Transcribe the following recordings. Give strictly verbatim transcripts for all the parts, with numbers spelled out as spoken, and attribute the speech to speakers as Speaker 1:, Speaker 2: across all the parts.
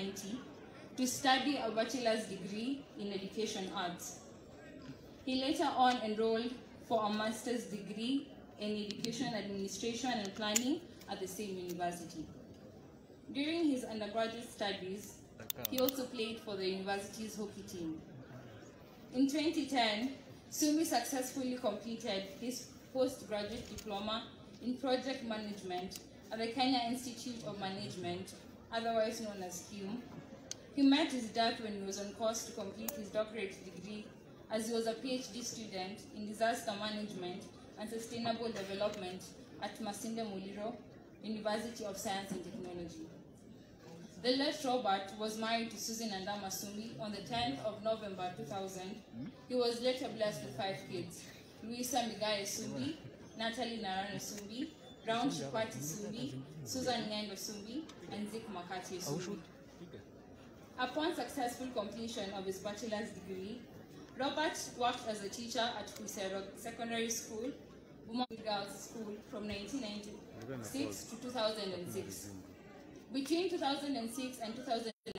Speaker 1: ninety to study a bachelor's degree in education arts. He later on enrolled for a master's degree in education administration and planning at the same university. During his undergraduate studies, he also played for the university's hockey team. In twenty ten, Sumi successfully completed his postgraduate diploma in project management at the Kenya Institute of Management, otherwise known as K I M. He met his death when he was on course to complete his doctorate degree, as he was a PhD student in disaster management and sustainable development at Masinde Muliro, University of Science and Technology. The late Robert was married to Susan Andama Sumi on the tenth of November two thousand. He was later blessed with five kids: Luisa Migaye Sumbi, Natalie Narano Sumbi, Brown Shipati Sumbi, Susan Ngendo Sumbi, and Zik Makati Sumbi. Upon successful completion of his bachelor's degree, Robert worked as a teacher at Kusero Secondary School, Buma Girls School, from nineteen ninety-six to two thousand six. Between two thousand six and two thousand eight,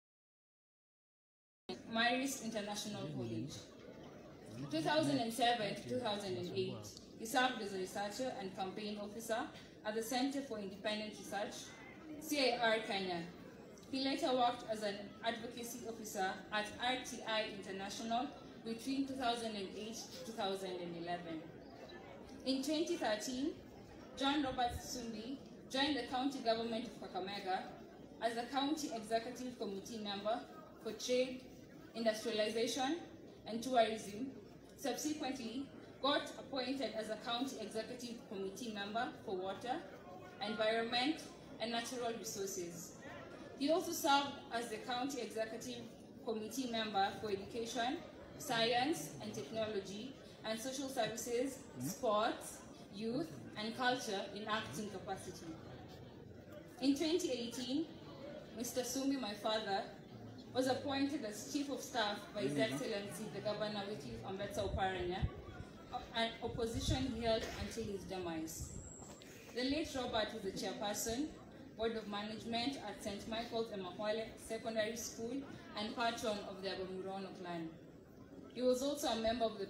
Speaker 1: Marist International College. two thousand seven to two thousand eight, he served as a researcher and campaign officer at the Center for Independent Research, C I R Kenya. He later worked as an advocacy officer at R T I International between two thousand eight to two thousand eleven. In twenty thirteen, John Robert Sumbi joined the county government of Kakamega as a county executive committee member for trade, industrialization, and tourism. Subsequently, got appointed as a county executive committee member for water, environment, and natural resources. He also served as the county executive committee member for education, science and technology, and social services, sports, youth, and culture in acting capacity. In twenty eighteen, Mister Sumi, my father, was appointed as Chief of Staff by His Excellency the Governor Wycliffe Ambetsa Oparanya, an opposition he held until his demise. The late Robert was the chairperson, Board of Management at Saint Michael's Emakwale Secondary School and patron of the Abamurono clan. He was also a member of the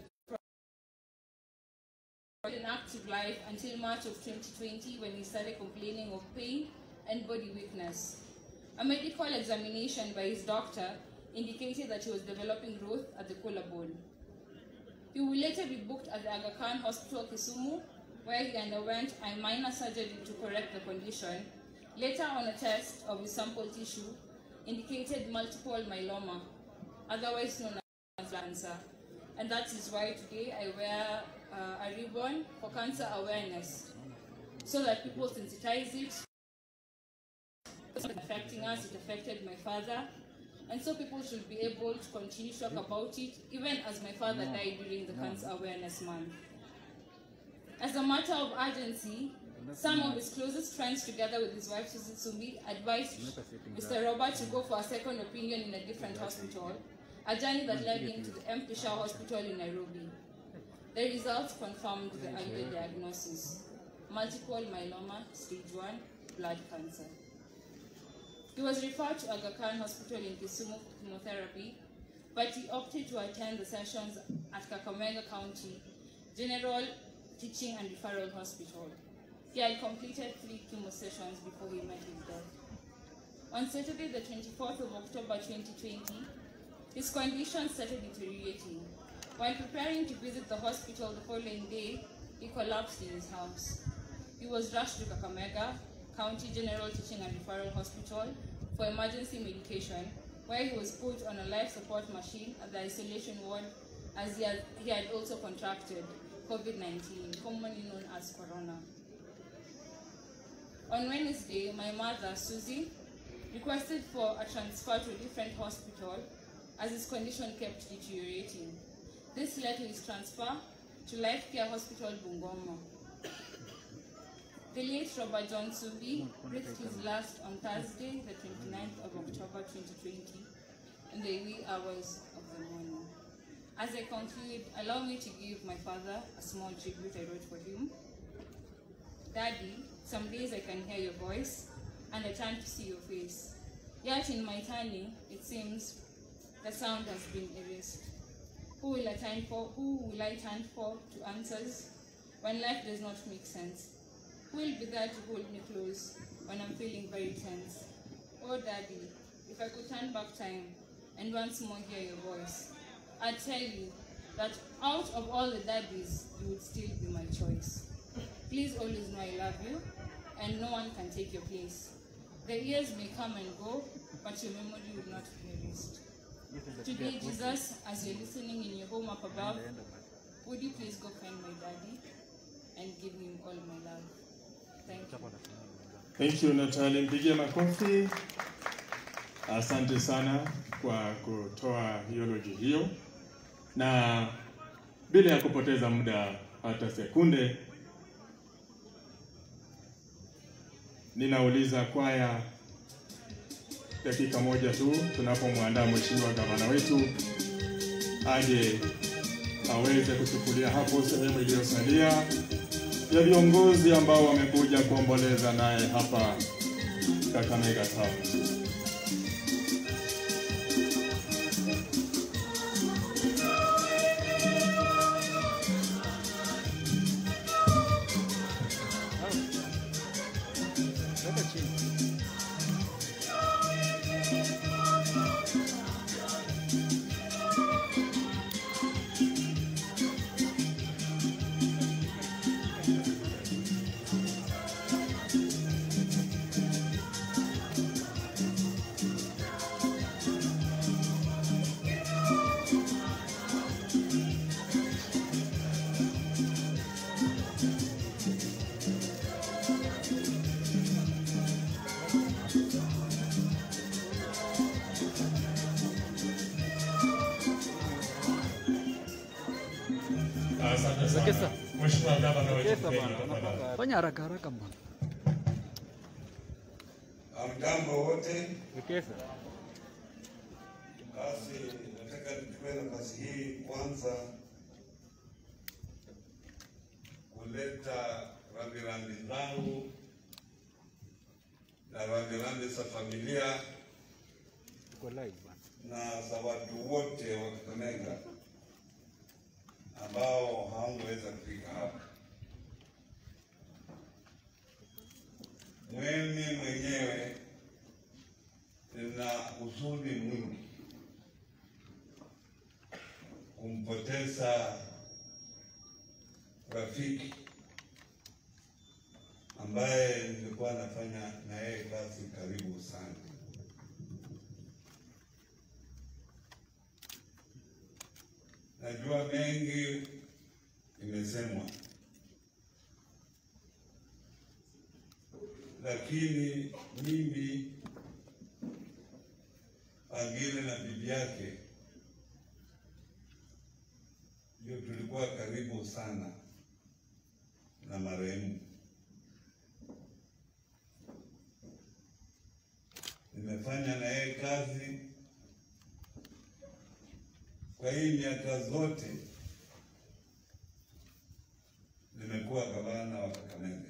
Speaker 1: in active life until March of twenty twenty, when he started complaining of pain and body weakness. A medical examination by his doctor indicated that he was developing growth at the collarbone. He will later be booked at the Aga Khan Hospital, Kisumu, where he underwent a minor surgery to correct the condition. Later on, a test of his sample tissue indicated multiple myeloma, otherwise known as cancer. And that is why today I wear uh, a ribbon for cancer awareness, so that people sensitize it. It's affecting us, it affected my father, and so people should be able to continue to talk about it, even as my father died during the Cancer Awareness Month. As a matter of urgency, some of his closest friends, together with his wife Susan Sumbi, advised Mister Robert to go for a second opinion in a different hospital, a journey that led him to the M. Pisha Hospital in Nairobi. The results confirmed the earlier diagnosis: multiple myeloma, stage one, blood cancer. He was referred to Aga Khan Hospital in Kisumu for chemotherapy, but he opted to attend the sessions at Kakamega County General Teaching and Referral Hospital. He had completed three chemo sessions before he met his death. On Saturday, the twenty-fourth of October twenty twenty, his condition started deteriorating. While preparing to visit the hospital the following day, he collapsed in his house. He was rushed to Kakamega County General Teaching and Referral Hospital for emergency medication, where he was put on a life support machine at the isolation ward, as he had, he had also contracted COVID nineteen, commonly known as corona. On Wednesday, my mother, Susie, requested for a transfer to a different hospital as his condition kept deteriorating. This led to his transfer to Life Care Hospital, Bungoma. The late Robert John Sumbi breathed his last on Thursday, the twenty-ninth of October twenty twenty, in the wee hours of the morning. As I conclude, allow me to give my father a small tribute I wrote for him. Daddy, some days I can hear your voice, and I turn to see your face. Yet in my turning, it seems the sound has been erased. Who will I turn for? Who will I turn for to answers when life does not make sense? Who will be there to hold me close when I'm feeling very tense? Oh, Daddy, if I could turn back time and once more hear your voice, I'd tell you that out of all the daddies, you would still be my choice. Please always know I love you, and no one can take your place. The years may come and go, but your memory will not be erased. Today, Jesus, as you're listening in your home up above, would you please go find my daddy and give him all my love? Thank you.
Speaker 2: Thank you, Natalie. Mpigie makofi. Asante sana kwa kutoa eulogy hiyo. Na bila ya kupoteza muda hata sekunde, ninauliza kwaya dakika moja tu tunapomwandaa mheshimiwa gavana wetu aje aweze kuchukulia hapo sehemu iliyosalia ya viongozi ambao wamekuja kuomboleza naye hapa Kakamega Town.
Speaker 3: Wekesa. Mheshimiwa Gavana wetu fanya haraka haraka mbona.
Speaker 4: Amjambo wote.
Speaker 3: Wekesa.
Speaker 4: Basi nataka nichukue nafasi hii kwanza kuleta rambirambi zangu na rambirambi za familia
Speaker 3: Tuko live bwana.
Speaker 4: na za watu wote wa Kakamega ambao hawangeweza kufika hapa. Mimi mwenyewe nina huzuni mwingi kumpoteza rafiki ambaye nilikuwa nafanya na yeye kazi karibu sana. Najua mengi imesemwa, lakini mimi Angile na bibi yake ndio tulikuwa karibu sana na marehemu. Nimefanya na yeye kazi kwa hii miaka zote. Nimekuwa gavana wa Kakamega.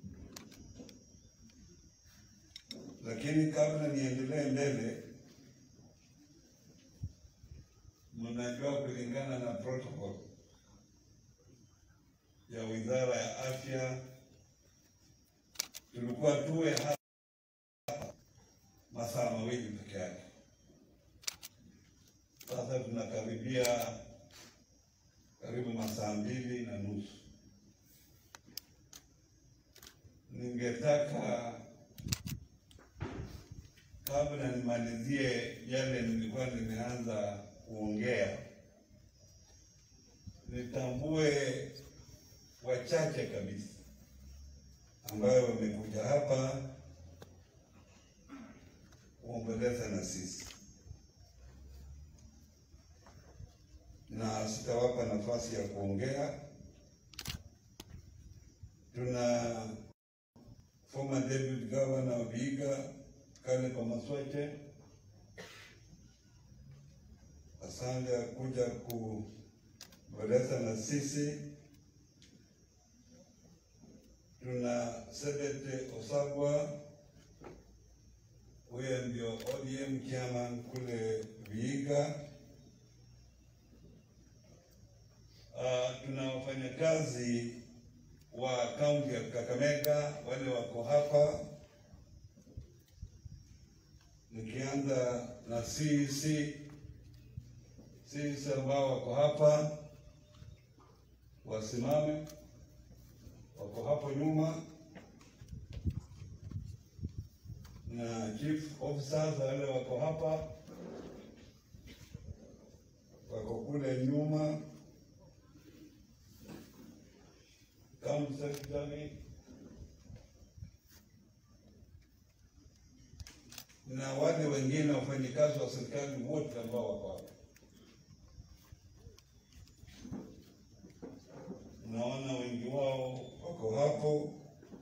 Speaker 4: Lakini kabla niendelee mbele, mnajua kulingana na protocol ya Wizara ya Afya tulikuwa tuwe hapa masaa mawili peke yake. Sasa tunakaribia karibu masaa mbili na nusu. Ningetaka kabla nimalizie yale nilikuwa nimeanza kuongea, nitambue wachache kabisa ambayo wamekuja hapa kuomboleza na sisi, na sitawapa nafasi ya kuongea. Tuna former deputy governor of Vihiga, Kale Komasweche, asante kuja kuomboleza na sisi. Tuna Sebete Osagwa, huyo ndio O D M chairman kule Vihiga. Uh, tuna wafanyakazi wa kaunti ya Kakamega wale wako hapa, nikianza na C C sisi ambao wako hapa wasimame, wako hapo nyuma, na chief officers wale wako hapa, wako kule nyuma, county secretary na wale wengine wafanyikazi wa serikali wote ambao wako hapa. Naona wengi wao wako hapo,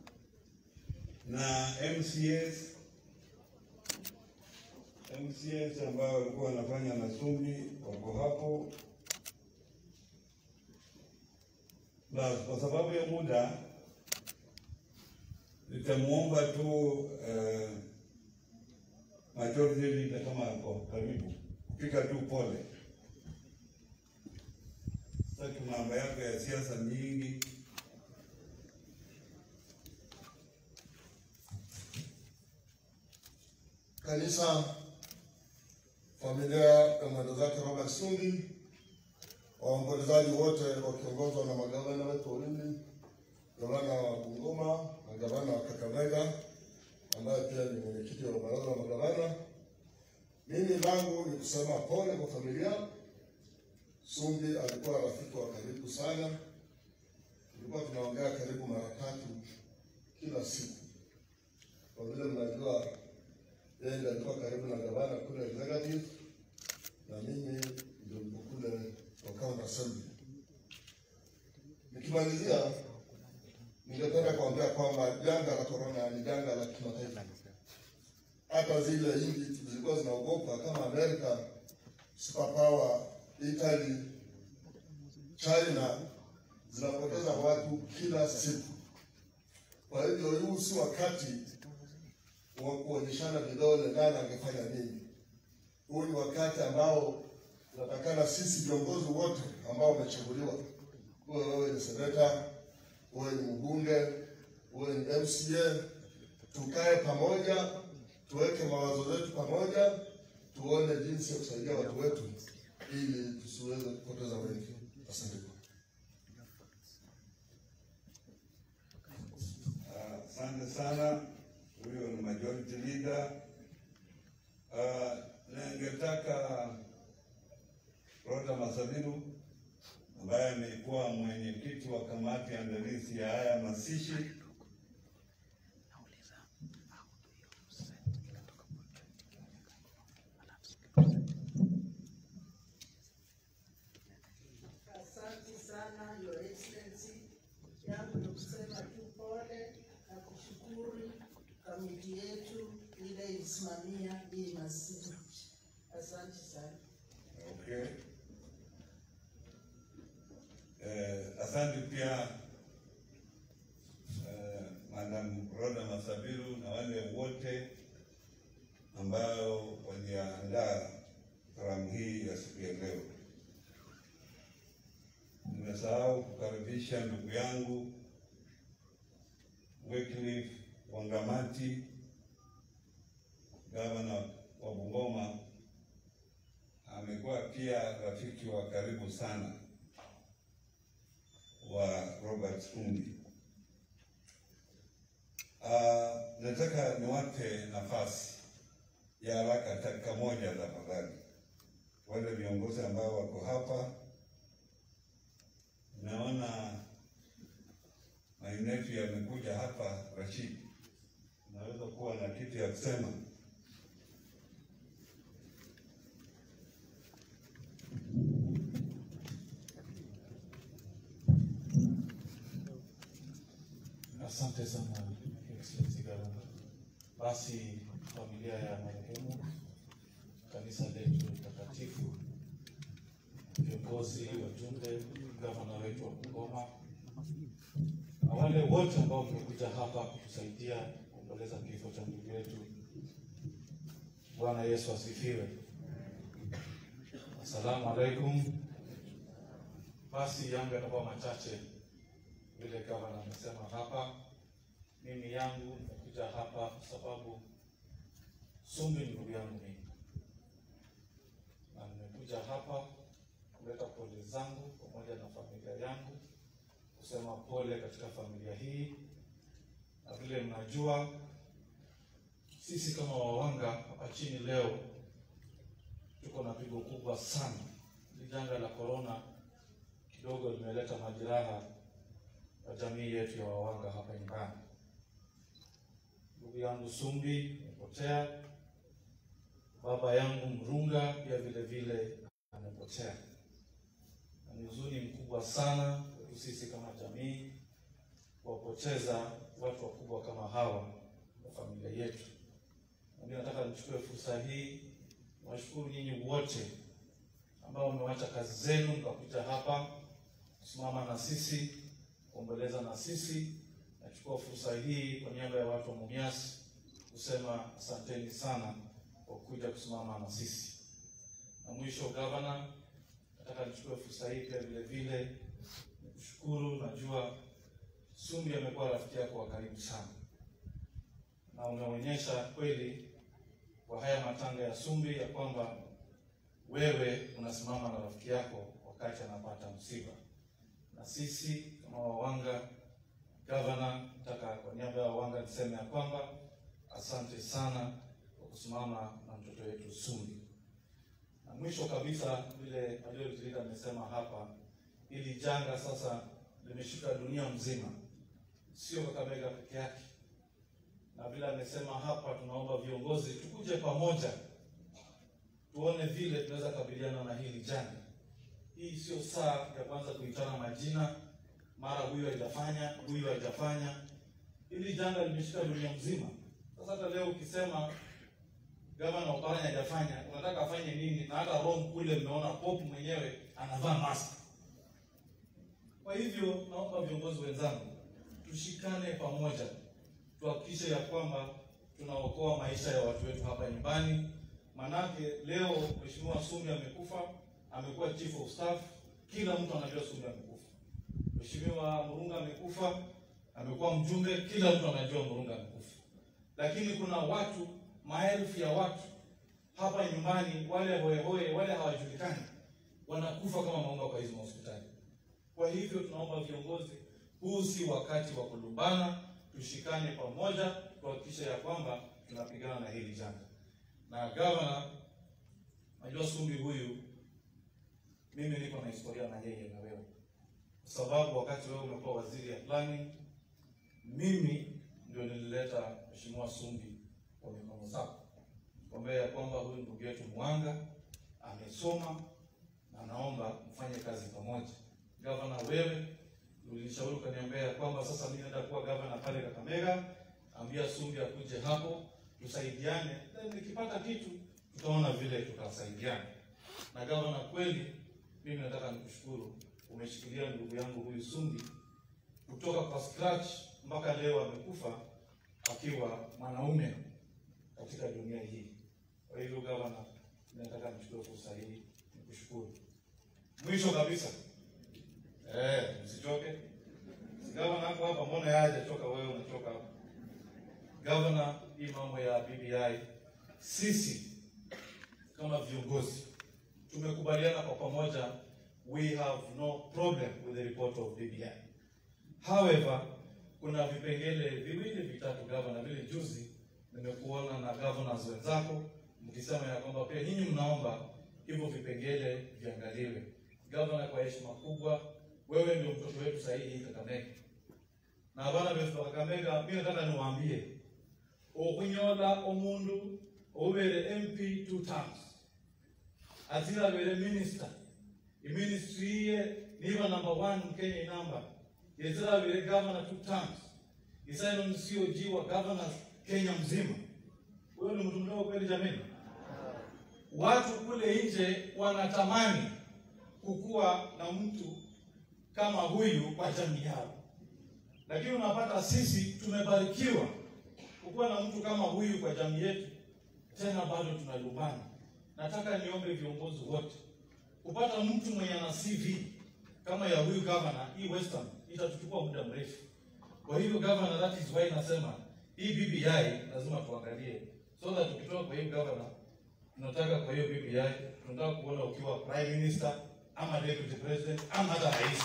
Speaker 4: na M C S M C S ambao walikuwa wanafanya na Sumbi wako hapo. Basi kwa sababu ya muda nitamuomba tu uh, majority leader kama hapo karibu kupika tu pole. Sasa mambo yako ya siasa nyingi.
Speaker 5: Kanisa, familia ya mwendozake Robert Sumbi, waombolezaji wote wakiongozwa na magavana wetu wawili, gavana wa Bungoma na gavana wa Kakamega ambaye pia ni mwenyekiti wa baraza la magavana. Mimi langu ni kusema pole kwa familia. Sumbi alikuwa rafiki wa karibu sana. Tulikuwa tunaongea karibu mara tatu kila siku. Kwa vile mnajua yeye ndiye alikuwa karibu na gavana kule executive na mimi ndio kule kwa county assembly. Nikimalizia, ningependa kuambia kwamba janga la corona ni janga la kimataifa. Hata zile nchi zilikuwa zinaogopa kama Amerika, superpower, Italy, China zinapoteza watu kila siku. Kwa hivyo huu si wakati wa kuonyeshana vidole nani angefanya nini. Huu ni wakati ambao tunatakana sisi viongozi wote ambao wamechaguliwa, uwe wewe ni seneta, uwe ni mbunge, uwe ni M C A, tukae pamoja, tuweke mawazo yetu pamoja, tuone jinsi ya kusaidia watu wetu ili tusiweze kupoteza wengi. Asante.
Speaker 4: Asante uh, sana. Huyo ni majority leader. Uh, na ningetaka Rota Masabiru ambaye amekuwa mwenyekiti wa kamati andalizi ya haya mazishi
Speaker 6: kamiti yetu ile isimamia hii mazishi. Asante sana.
Speaker 4: Okay. Eh, asante pia eh, Madam Rhoda Masabiru na wale wote ambao waliandaa karamu hii ya siku ya leo. Nimesahau kukaribisha ndugu yangu Wycliffe Wangamati, gavana wa Bungoma. Amekuwa pia rafiki wa karibu sana wa Robert Sumbi. Uh, nataka niwape nafasi ya haraka dakika moja tafadhali wale viongozi ambao wako hapa. Naona mainefi yamekuja hapa. Rashid, naweza kuwa na kitu ya kusema?
Speaker 3: Asante sana Excellency Governor. Basi familia ya marehemu, kanisa letu takatifu, viongozi, wajumbe, gavana wetu wa Bungoma, na wale wote ambao wamekuja hapa kutusaidia kuomboleza kifo cha ndugu yetu,
Speaker 7: Bwana Yesu asifiwe. Asalamu alaikum. Basi yangu yatakuwa machache vile kama amesema hapa. Mimi yangu nimekuja hapa kwa sababu Sumbi ni ndugu yangu mimi. Na nimekuja hapa kuleta pole zangu pamoja na familia yangu, kusema pole katika familia hii. Na vile mnajua sisi kama Wawanga hapa chini leo tuko na pigo kubwa sana. Janga la corona kidogo limeleta majeraha kwa jamii yetu ya Wawanga hapa nyumbani. Ndugu yangu Sumbi amepotea, baba yangu Mrunga pia vile vile amepotea. Ni huzuni mkubwa sana kwa sisi kama jamii kuwapoteza watu wakubwa kama hawa kwa familia yetu. Mimi nataka nichukue fursa hii niwashukuru nyinyi wote ambao mmewacha kazi zenu mkakuja hapa kusimama na sisi, kuomboleza na sisi. Nachukua fursa hii kwa niaba ya watu wa Mumias kusema asanteni sana kwa kuja kusimama na sisi. Na mwisho, Governor, nataka nichukue fursa hii pia vile vile nikushukuru. Najua Sumbi amekuwa rafiki yako wa karibu sana, na umeonyesha kweli kwa haya matanga ya Sumbi ya kwamba wewe unasimama na rafiki yako wakati anapata msiba. Na sisi kama Wawanga, Governor, nataka kwa niaba ya Wawanga niseme ya kwamba asante sana kwa kusimama na mtoto wetu Sumbi. Na mwisho kabisa, vile Majority amesema hapa, ili janga sasa limeshika dunia mzima, sio Kakamega peke yake. Na vile amesema hapa, tunaomba viongozi tukuje pamoja tuone vile tunaweza kabiliana na hili janga. Hii sio saa ya kwanza kuitana majina, mara huyu haijafanya, huyu haijafanya. Hili janga limeshika dunia mzima. Sasa hata leo ukisema Gavana Oparanya hajafanya, unataka afanye nini? Na hata Rome kule mmeona Pope mwenyewe anavaa mask. Kwa hivyo naomba viongozi wenzangu tushikane pamoja, tuhakikishe ya kwamba tunaokoa maisha ya watu wetu hapa nyumbani. Manake leo Mheshimiwa Sumbi amekufa, amekuwa chief of staff, kila mtu anajua Sumbi amekufa. Mheshimiwa Murunga amekufa, amekuwa mjumbe, kila mtu anajua Murunga amekufa. Lakini kuna watu, maelfu ya watu hapa nyumbani, wale hoe hoe, wale hawajulikani, wanakufa kama maunga kwa hizo hospitali. Kwa hivyo tunaomba viongozi, huu si wakati wa kulumbana, tushikane pamoja kuhakikisha ya kwamba tunapigana na hili janga. Na Governor, najua Sumbi huyu mimi niko na historia na yeye na wewe. Kwa sababu wakati wewe umekuwa waziri ya planning, mimi ndio nilileta Mheshimiwa Sumbi kwa mikono zako. Kwamba ya kwamba huyu ndugu yetu Mwanga amesoma na naomba mfanye kazi pamoja. Governor, wewe ulinishauri kaniambia kwamba sasa mimi naenda kuwa governor pale Kakamega, ambia Sumbi akuje hapo tusaidiane. Na nikipata kitu tutaona vile tutasaidiana. Na Governor, kweli mimi nataka nikushukuru, umeshikilia ndugu yangu huyu Sumbi kutoka kwa scratch mpaka leo amekufa akiwa mwanaume katika dunia hii. Kwa hivyo Governor, nataka nichukue fursa hii nikushukuru. Mwisho kabisa, eh, msichoke. Governor hapo hapa, mbona yaje toka wewe unatoka hapo. Governor, hii mambo ya B B I, sisi kama viongozi tumekubaliana kwa pamoja, we have no problem with the report of B B I. However, kuna vipengele viwili vitatu Governor, vile juzi nimekuona na governors wenzako mkisema ya kwamba pia nyinyi mnaomba hivyo vipengele viangaliwe. Governor, kwa heshima kubwa, wewe ndio mtoto wetu sahihi Kakamega. Na bana befu Kakamega, mimi nataka niwaambie, okunyola omundu obere M P two terms, azira bere minister, i ministry ye niba number one Kenya number, yazira bere governor two terms, isaino ni C O G wa governors Kenya mzima. Wewe ni mtu mdogo kweli jamani? Watu kule nje wanatamani kukua na mtu kama huyu kwa jamii yao. Lakini unapata sisi tumebarikiwa kukua na mtu kama huyu kwa jamii yetu. tena bado tunalumbana. Nataka niombe viongozi wote kupata mtu mwenye ana C V kama ya huyu governor, hii Western itatuchukua muda mrefu. Kwa hivyo governor, that is why nasema hii B B I lazima tuangalie, so that tukitoka kwa hii governor, tunataka kwa hiyo B B I tunataka kuona ukiwa prime minister ama deputy president ama hata rais.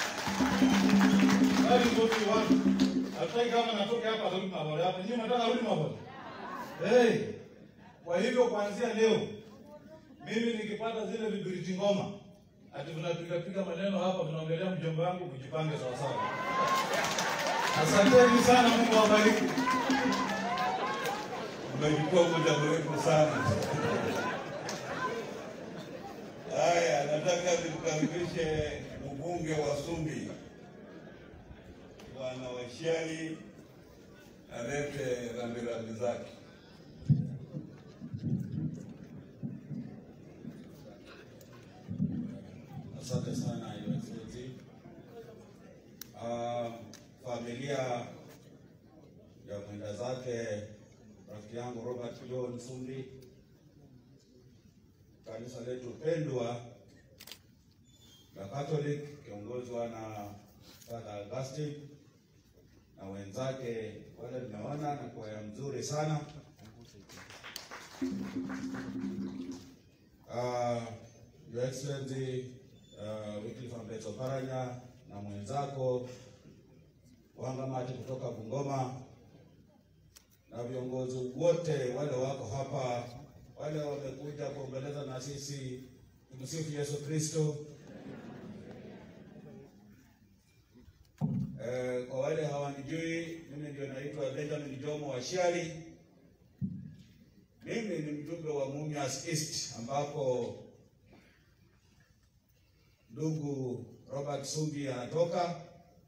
Speaker 7: That is what we want. Hatutaki kama natoka hapa rudi mabole hapa. Nyinyi mnataka rudi mabole? Hey. Kwa hivyo kuanzia leo mimi nikipata zile vibiriti ngoma ati tunapiga piga maneno hapa, tunaongelea mjomba wangu, kujipange sawa sawa. Asanteni sana, Mungu awabariki.
Speaker 4: Umechukua muda mrefu sana. Haya, nataka nimkaribishe mbunge wa Sumbi Bwana Washiali alete rambirambi zake.
Speaker 8: Asante sana Your Excellency. Uh, familia ya mwenda zake rafiki yangu Robert John Sumbi, kanisa letu pendwa la Catholic kiongozwa na Father Augustine na wenzake wale nimeona na kwaya mzuri sana. Uh, Your Excellency uh, Wycliffe Ambeto Paranya na mwenzako Wangamati kutoka Bungoma na viongozi wote wale wako hapa, wale wamekuja kuongeleza na sisi. Tumsifu Yesu Kristo. Eh, kwa wale hawanijui, mimi ndio naitwa Benjamin Jomo Washiali. Mimi ni mjumbe wa Mumias East ambako ndugu Robert Sumbi anatoka.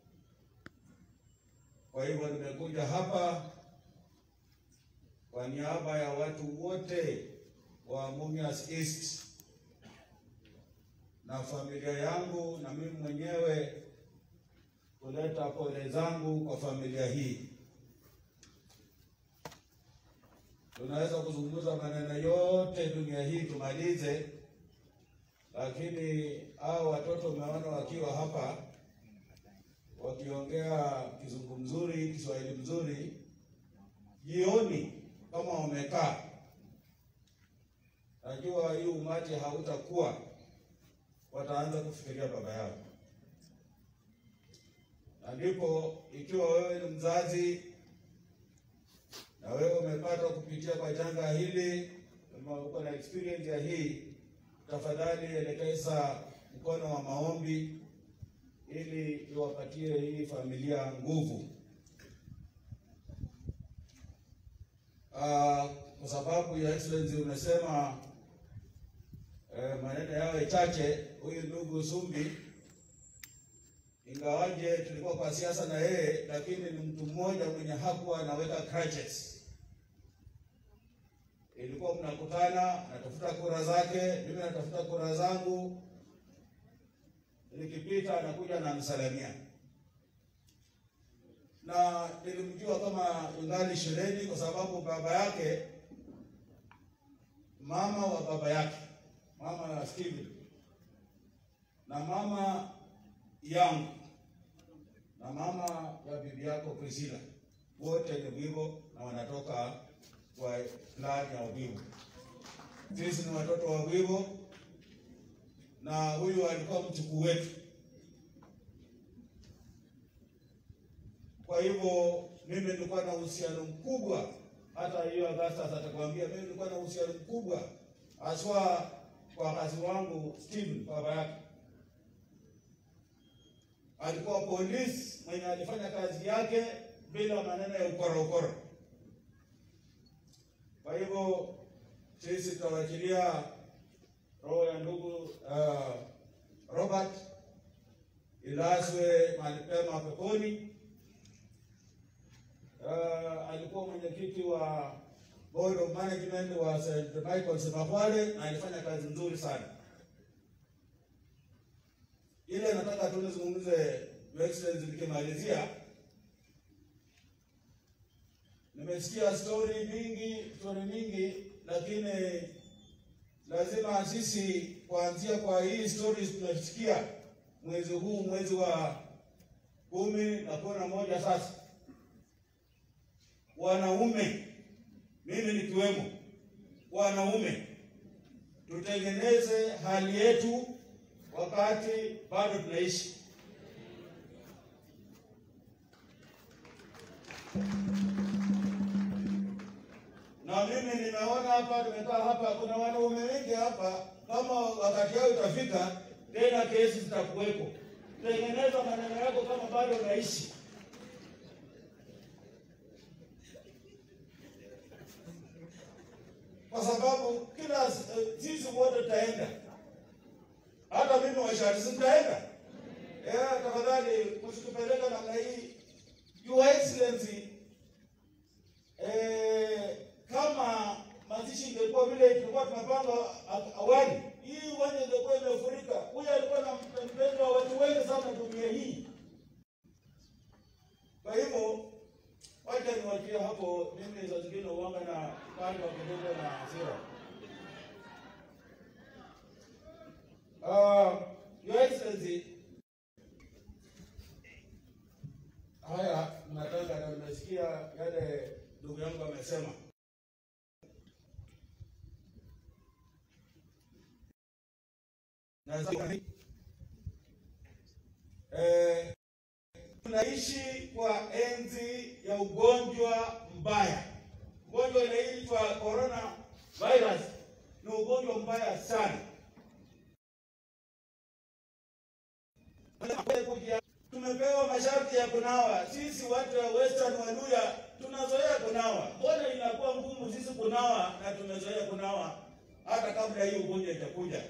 Speaker 8: Kwa hivyo nimekuja hapa kwa niaba ya watu wote wa Mumias East na familia yangu na mimi mwenyewe kuleta pole zangu kwa familia hii. Tunaweza kuzungumza maneno yote dunia hii tumalize, lakini hao watoto umeona wakiwa hapa wakiongea kizungu mzuri, Kiswahili mzuri, jioni kama wamekaa, najua hii umati hautakuwa, wataanza kufikiria baba yao. Na ndipo ikiwa wewe ni mzazi na wewe umepata kupitia kwa janga hili, kama uko na experience ya hii, tafadhali elekeza mkono wa maombi ili iwapatie hii familia nguvu. Uh, kwa sababu ya Excellency umesema eh, maneno yawe chache, huyu ndugu Sumbi ingawaje tulikuwa kwa siasa na yeye, lakini ni mtu mmoja mwenye hakuwa anaweka crutches. Ilikuwa mnakutana, natafuta kura zake, mimi natafuta kura zangu, nikipita anakuja na msalamia. Na nilimjua kama ingali shuleni kwa sababu baba yake, mama wa baba yake, mama ya Steven na mama yangu na mama ya bibi yako Priscilla, wote ni Vivo na wanatoka kwa plani ya Vivo. Sisi ni watoto wa Vivo na huyu alikuwa mchukuu wetu. Kwa hivyo mimi nilikuwa na uhusiano mkubwa, hata hiyo Augustus atakwambia mimi nilikuwa na uhusiano mkubwa aswa kwa kazi wangu Steven baba yake. Alikuwa polisi mwenye alifanya kazi yake bila maneno ya ukoro ukoro. Kwa hivyo sisi tutawachilia roho ya ndugu uh, Robert ilazwe mahali pema peponi. Uh, alikuwa mwenyekiti wa Board of Management wa Saint Michael's Makwale na alifanya kazi nzuri sana. Ile nataka tunizungumze Your Excellency nikimalizia. Nimesikia story mingi, story mingi lakini lazima sisi kuanzia kwa hii stories tunasikia mwezi huu, mwezi wa kumi na kumi na moja sasa, wanaume, mimi nikiwemo, wanaume tutengeneze hali yetu wakati bado tunaishi. Na mimi nimeona hapa, tumekaa hapa, kuna wanaume wengi hapa, kama wakati yao utafika tena kesi zitakuwepo. Tengeneza maneno yako kama bado unaishi. Kwa sababu kila sisi wote tutaenda. Hata mimi washari sitaenda. Eh, tafadhali msitupeleka namna hii. Your Excellency, eh, kama mazishi ingekuwa vile tulikuwa tunapanga awali, hii uwanja ingekuwa imefurika. Huyu alikuwa na mpendo wa watu wengi sana dunia hii. Kwa hivyo wacha niwachie hapo, mimi za zingine uwanga na kando wa kidogo na hasira. Uh, Your Excellency, haya nataka na nimesikia yale ndugu yangu amesema. Eh, tunaishi kwa enzi ya ugonjwa mbaya. Ugonjwa unaitwa corona virus ni ugonjwa mbaya sana. Tumepewa masharti ya kunawa. Sisi watu wa Western Waluya tunazoea kunawa. Mbona inakuwa ngumu sisi kunawa na tumezoea kunawa hata kabla hii ugonjwa itakuja?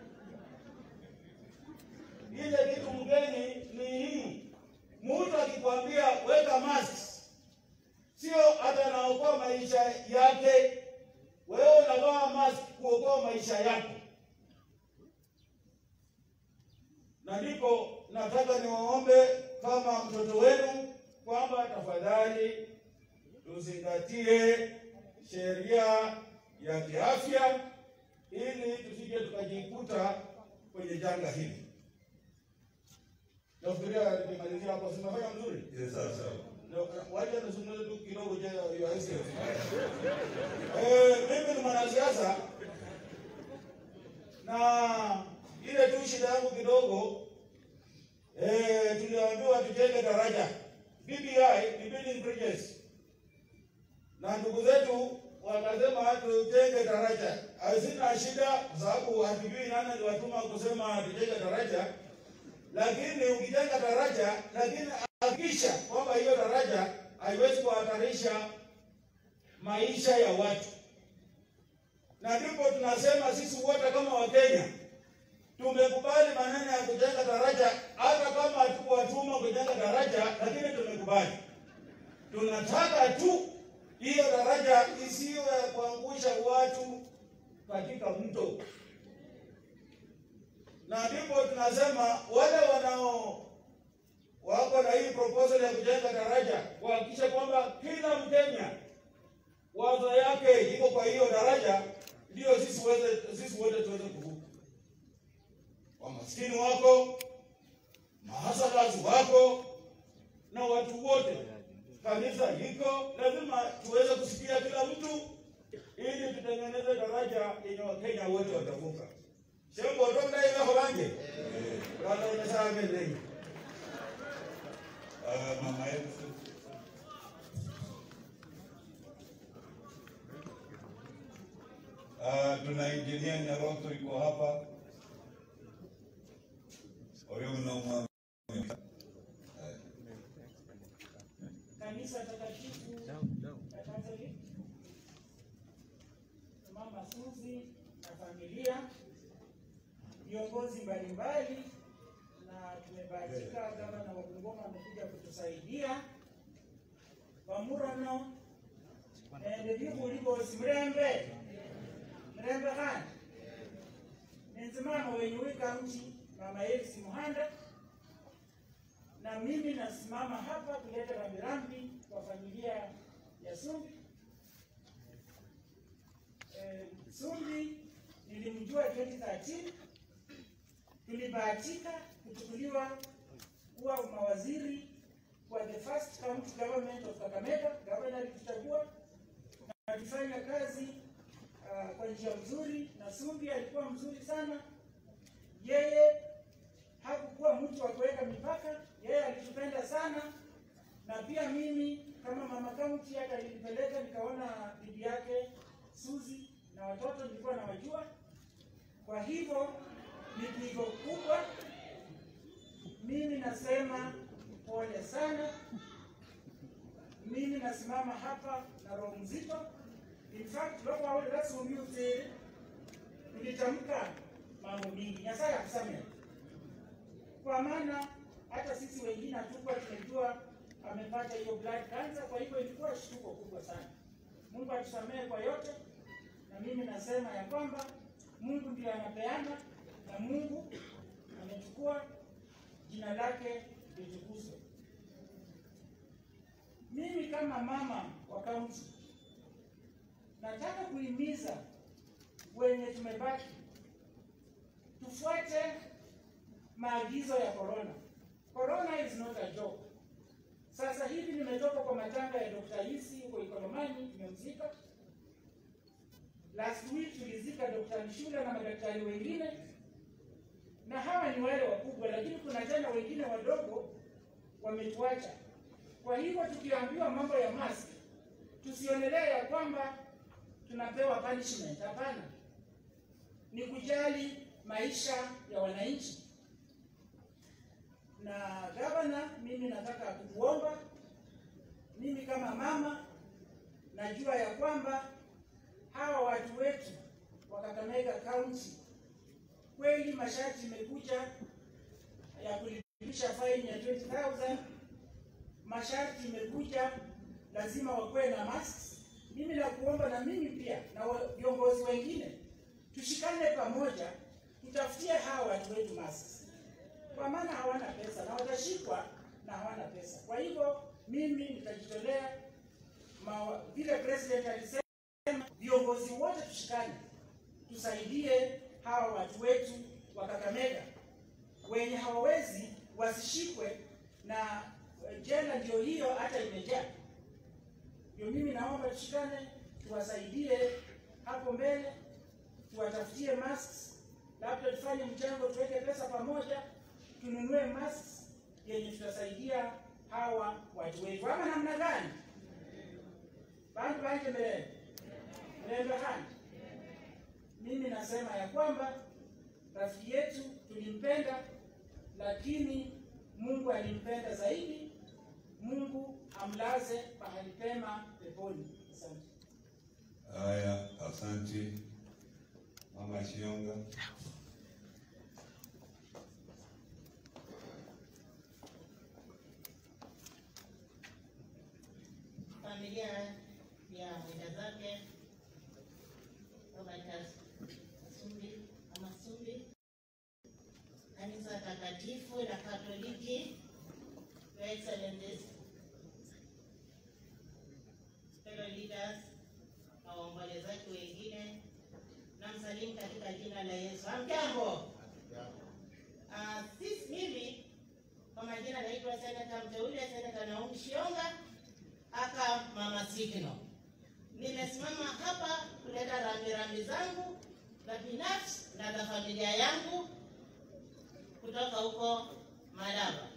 Speaker 8: Ile kitu mgeni ni hii. Mtu akikwambia weka mask, sio hata anaokoa maisha yake, wewe unavaa mask kuokoa maisha yako. Na ndipo nataka niwaombe kama mtoto wenu kwamba tafadhali tuzingatie sheria ya kiafya ili tusije tukajikuta kwenye janga hili. Nafikiria nimemalizia hapo, simafanya mzuri?
Speaker 4: Yes, sasa.
Speaker 8: Wacha nisungule tu kidogo je Your Excellency. Eh, mimi ni mwanasiasa na ile tu shida yangu kidogo, eh, tuliambiwa tujenge daraja. B B I ni building bridges. Na ndugu zetu wakasema tujenge daraja. Hazina shida kwa sababu hatujui nani aliwatuma kusema tujenge daraja. Lakini ukijenga daraja, lakini hakikisha kwamba hiyo daraja haiwezi kuhatarisha maisha ya watu. Na ndipo tunasema sisi wote kama Wakenya tumekubali maneno ya kujenga daraja, hata kama hatukuwatuma kujenga daraja, lakini tumekubali. Tunataka tu hiyo daraja isiyo ya kuangusha watu katika mto. Na ndipo tunasema wale wanao wako na hii proposal ya kujenga daraja kuhakikisha kwamba kila Mkenya wazo yake iko kwa hiyo daraja, ndio sisi wote sisi wote tuweze kuvuka. Wamaskini wako, mahasalazi wako na watu wote, kanisa liko, lazima tuweze kusikia kila mtu ili tutengeneze daraja yenye Wakenya wote watavuka. Shembo tonda hiyo holange. Wala unasema mbele.
Speaker 4: Ah, mama yetu. Ah, tuna engineer Nyaroto yuko hapa. Oyo mnaomba.
Speaker 9: Kanisa takatifu Katoliki, Mama Suzi na familia, viongozi mbalimbali, na tumebahatika gavana wa Bungoma amekuja kutusaidia Bamurano ende vivu liko simrembe mrembe hana nenzimama wenye wika mchi Mama Elsi Muhanda, na mimi nasimama hapa kuleta rambirambi kwa familia ya Sumbi. eh, Sumbi nilimjua twenty thirteen. Tulibahatika kuchukuliwa kuwa mawaziri kwa the first county government of Kakamega. Governor alituchagua na alifanya kazi uh, kwa njia mzuri, na Sumbi alikuwa mzuri sana. Yeye hakukuwa mtu wa kuweka mipaka, yeye alitupenda sana, na pia mimi kama mama county hata nilipeleka nikaona bibi yake Suzi na watoto nilikuwa nawajua. Kwa hivyo ni pigo kubwa. Mimi nasema pole sana. Mimi nasimama hapa na roho mzito. In fact, roho wao that's who you say tulitamka mambo mingi. Nyasaya akusamehe. Kwa maana hata sisi wengine hatukuwa tunajua amepata hiyo blood cancer, kwa hivyo ilikuwa shtuko kubwa sana. Mungu atusamehe kwa yote, na mimi nasema ya kwamba Mungu ndiye anapeana na Mungu amechukua, jina lake litukuzwe. Mimi kama mama wa kaunti nataka kuhimiza wenye tumebaki tufuate maagizo ya corona. Corona is not a joke. Sasa hivi nimetoka kwa matanga ya Doctor Isi huko Ikolomani, tumemzika. Last week tulizika Doctor Nshula na madaktari wengine, na hawa ni wale wakubwa, lakini kuna tena wengine wadogo wametuacha. Kwa hivyo tukiambiwa mambo ya mask, tusionelee ya kwamba tunapewa punishment. Hapana, ni kujali maisha ya wananchi. Na gavana, mimi nataka kukuomba, mimi kama mama najua ya kwamba hawa watu wetu wa Kakamega County kweli masharti imekuja ya kulipisha fine ya twenty thousand. Masharti imekuja lazima wakuwe na masks. Mimi nakuomba na mimi pia na viongozi wengine tushikane pamoja, tutafutie hawa watu wetu masks, kwa maana hawana pesa na watashikwa na hawana pesa. Kwa hivyo mimi nitajitolea vile president alisema, viongozi wote tushikane, tusaidie hawa watu wetu wa Kakamega wenye hawawezi wasishikwe, na jela ndio hiyo hata imejaa. Ndio mimi naomba tushikane, tuwasaidie hapo mbele, tuwatafutie masks, labda tufanye mchango, tuweke pesa pamoja, tununue masks yenye tutasaidia hawa watu wetu. Ama namna gani? Bantu banke mbele. Mbele handi. Mimi nasema ya kwamba rafiki yetu tulimpenda, lakini Mungu alimpenda zaidi. Mungu amlaze pahali pema peponi. Asante.
Speaker 4: Haya, asante Mama Shionga.
Speaker 10: Familia ya mwenda zake Robert Sumbi ama Sumbi, kanisa takatifu la Katoliki, Your Excellencies, fellow leaders na waombolezaji wengine, na msalimu katika jina la Yesu. Hamjambo? Ah, sisi mimi kwa majina naitwa Senator mteule Senator Naomi Shionga aka Mama Signal. Nimesimama hapa kuleta rambirambi zangu na binafsi na za familia yangu kutoka huko Malaba.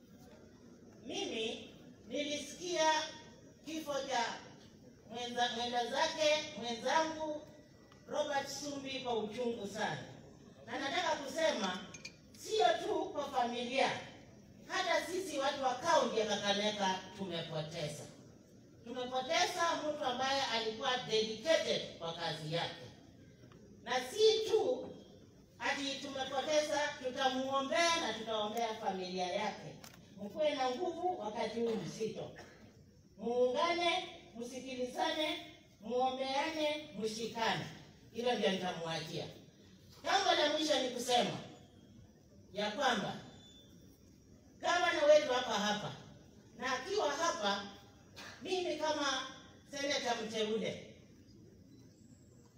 Speaker 10: Mimi nilisikia kifo cha mwenza mwenda zake mwenzangu Robert Sumbi kwa uchungu sana, na nataka kusema sio tu kwa familia, hata sisi watu wa kaunti ya Kakamega tumepoteza. Tumepoteza mtu ambaye alikuwa dedicated kwa kazi yake, na si tu ati tumepoteza, tutamuombea na tutaombea familia yake. Mkuwe na nguvu wakati huu mzito, muungane, msikilizane, muombeane, mshikane. Hilo ndio nitamwachia. Jambo la mwisho ni kusema ya kwamba gavana wetu hapa hapa, na akiwa hapa, mimi kama seneta mteule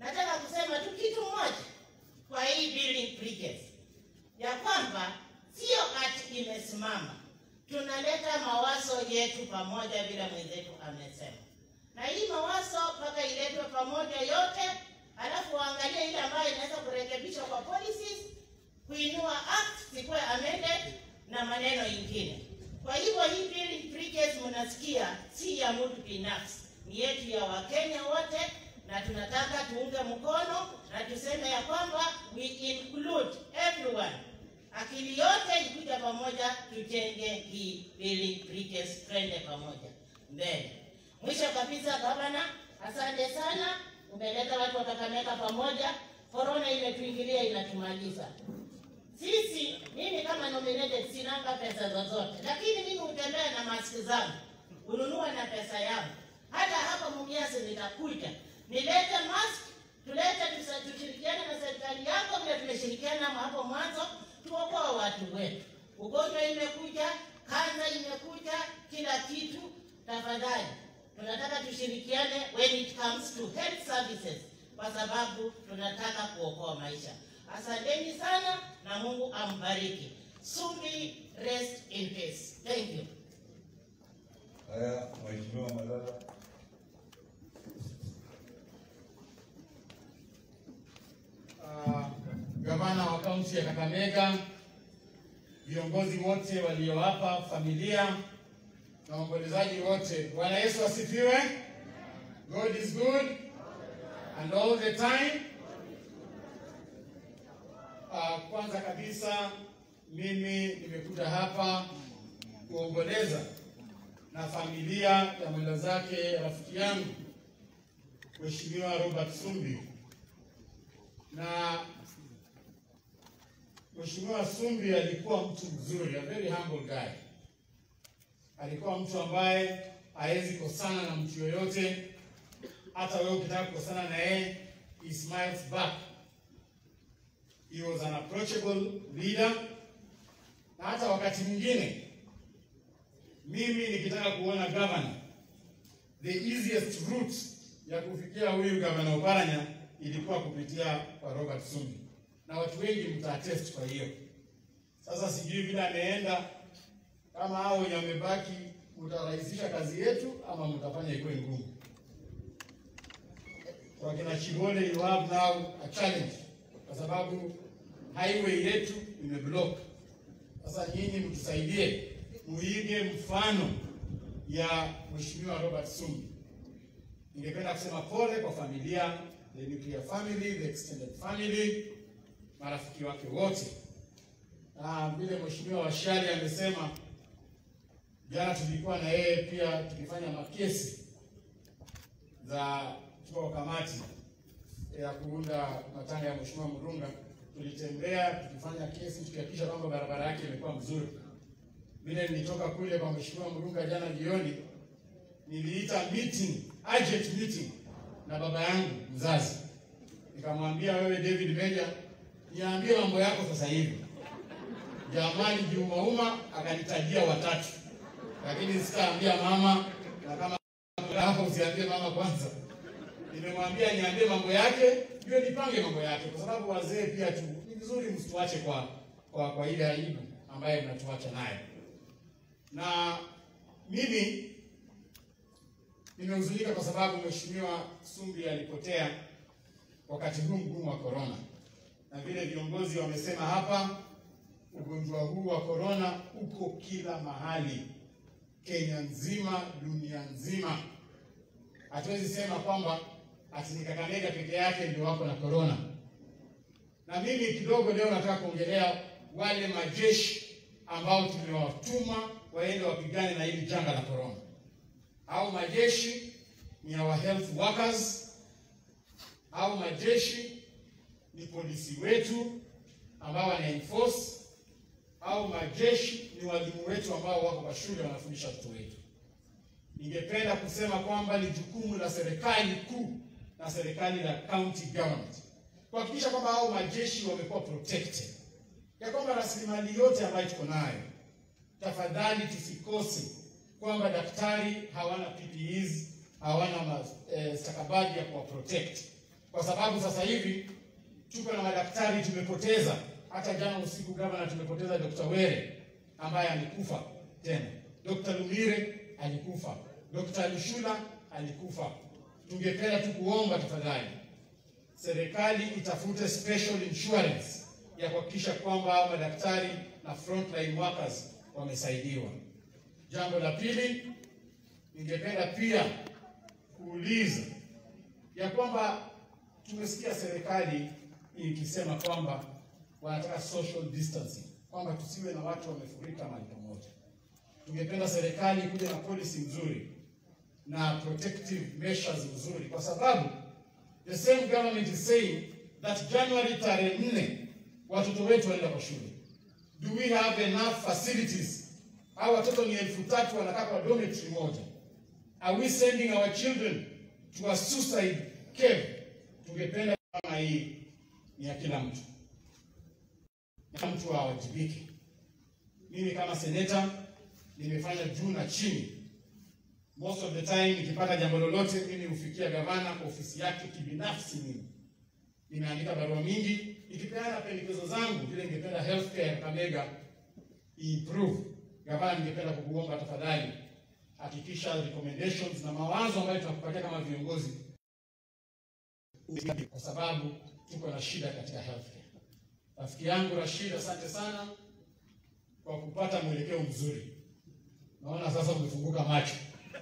Speaker 10: nataka kusema tu kitu moja kwa hii building bridges, ya kwamba sio ati imesimama, tunaleta mawazo yetu pamoja vile mwenzetu amesema, na hii mawazo mpaka iletwe pamoja yote, alafu waangalie ile ambayo inaweza kurekebishwa kwa policies, kuinua act zikuwe amended na maneno ingine. Kwa hivyo hii building bridges mnasikia si ya mtu binafsi, ni yetu ya Wakenya wote, na tunataka tuunge mkono na tuseme ya kwamba we include everyone. Akili yote ikuja pamoja, tujenge hii building bridges, twende pamoja mbele. Mwisho kabisa, gavana, asante sana, umeleta watu wa Kakamega pamoja. Corona imetuingilia, inatumaliza sisi. Mimi kama nominated sinanga pesa zozote, lakini mimi utembea na maski zangu, ununua na pesa yangu. Hata hapa Mumias nitakuja nilete mask, tulete tushirikiane na serikali yako vile tumeshirikiana hapo mwanzo, tuokoe watu wetu. Ugonjwa imekuja, kanza imekuja, kila kitu. Tafadhali tunataka tushirikiane when it comes to health services, kwa sababu tunataka kuokoa maisha. Asanteni sana na Mungu ambariki. Sumbi, rest in peace. Thank you.
Speaker 4: Haya, Mheshimiwa Malala.
Speaker 11: Uh, gavana wa kaunti ya Kakamega, viongozi wote walio hapa, familia na waombolezaji wote, Bwana Yesu asifiwe. God is good and all the time. Uh, kwanza kabisa mimi nimekuja hapa kuomboleza na familia ya mwenda zake rafiki yangu Mheshimiwa Robert Sumbi. Na Mheshimiwa Sumbi alikuwa mtu mzuri, a very humble guy. Alikuwa mtu ambaye haezi kosana na mtu yoyote. Hata wewe ukitaka kukosana na yeye, he smiles back. He was an approachable leader. Na hata wakati mwingine mimi nikitaka kuona governor, the easiest route ya kufikia huyu governor Oparanya ilikuwa kupitia kwa Robert Sumbi. Na watu wengi mtatest kwa hiyo. Sasa sijui vile ameenda, kama hao wenye wamebaki mtarahisisha kazi yetu ama mtafanya ikuwe ngumu. Kwa kina Chibole, you have now a challenge, kwa sababu highway yetu imeblock. Sasa nyinyi mtusaidie, muige mfano ya Mheshimiwa Robert Sumbi. Ningependa kusema pole kwa familia, the nuclear family, the extended family, marafiki wake wote. Na vile Mheshimiwa Washali amesema, jana tulikuwa na yeye pia tukifanya makesi za tuko kamati ya kuunda matanga ya Mheshimiwa Murunga. Tulitembea tukifanya kesi tukihakikisha kwamba barabara yake imekuwa mzuri. Vile nilitoka kule kwa Mheshimiwa Murunga jana jioni, niliita meeting, urgent meeting na baba yangu mzazi. Nikamwambia, wewe David Meja, niambie mambo yako sasa hivi. Jamani Jumauma akanitajia watatu. Lakini sitaambia mama, na kama hapo usiambie mama kwanza. Nimemwambia niambie mambo yake, ndio nipange mambo yake, kwa sababu wazee pia tu ni vizuri msituache kwa kwa kwa ile aibu ambayo mnatuacha nayo. Na mimi nimehuzunika kwa sababu Mheshimiwa Sumbi alipotea wakati huu mgumu wa corona. Na vile viongozi wamesema hapa, ugonjwa huu wa corona uko kila mahali, Kenya nzima, dunia nzima. Hatuwezi sema kwamba ati ni Kakamega peke yake ndio wako na corona. Na mimi kidogo leo nataka kuongelea wale majeshi ambao tumewatuma waende wapigane na hili janga la corona. Au majeshi ni our health workers, au majeshi ni polisi wetu ambao wana enforce, au majeshi ni walimu wetu ambao wako kwa shule wanafundisha watoto wetu. Ningependa kusema kwamba ni jukumu la serikali kuu na serikali la county government kuhakikisha kwamba hao majeshi wamekuwa protected, ya kwamba rasilimali yote ambayo tuko nayo, tafadhali tusikose kwamba daktari hawana P P Es, hawana eh, stakabadhi ya kuwa protect. kwa sababu sasa hivi tuko na madaktari tumepoteza. Hata jana usiku gavana tumepoteza Doctor Were ambaye alikufa tena. Doctor Lumire alikufa. Doctor Lushula alikufa. Tungependa tu kuomba tafadhali serikali itafute special insurance ya kuhakikisha kwamba madaktari na frontline workers wamesaidiwa. Jambo la pili, ningependa pia kuuliza ya kwamba tumesikia serikali ikisema kwamba wanataka social distancing, kwamba tusiwe na watu wamefurika mahali pamoja. Tungependa serikali kuja na policy nzuri na protective measures nzuri, kwa sababu the same government is saying that January tarehe nne watoto wetu wanaenda kwa shule. Do we have enough facilities? Hao watoto ni elfu tatu wanakaa kwa dormitory moja. Are we sending our children to a suicide cave? Tungependa kama hii ni ya kila mtu, na mtu awajibike. Mimi kama seneta nimefanya juu na chini. Most of the time nikipata jambo lolote mimi hufikia gavana kwa ofisi yake kibinafsi. Mimi nimeandika barua mingi ikipeana pendekezo zangu vile ningependa healthcare Kakamega improve. Gavana, ningependa kukuomba tafadhali hakikisha recommendations na mawazo ambayo tunakupatia kama viongozi, kwa sababu tuko na shida katika healthcare. Rafiki yangu Rashid, asante sana kwa kupata mwelekeo mzuri. Naona sasa umefunguka macho.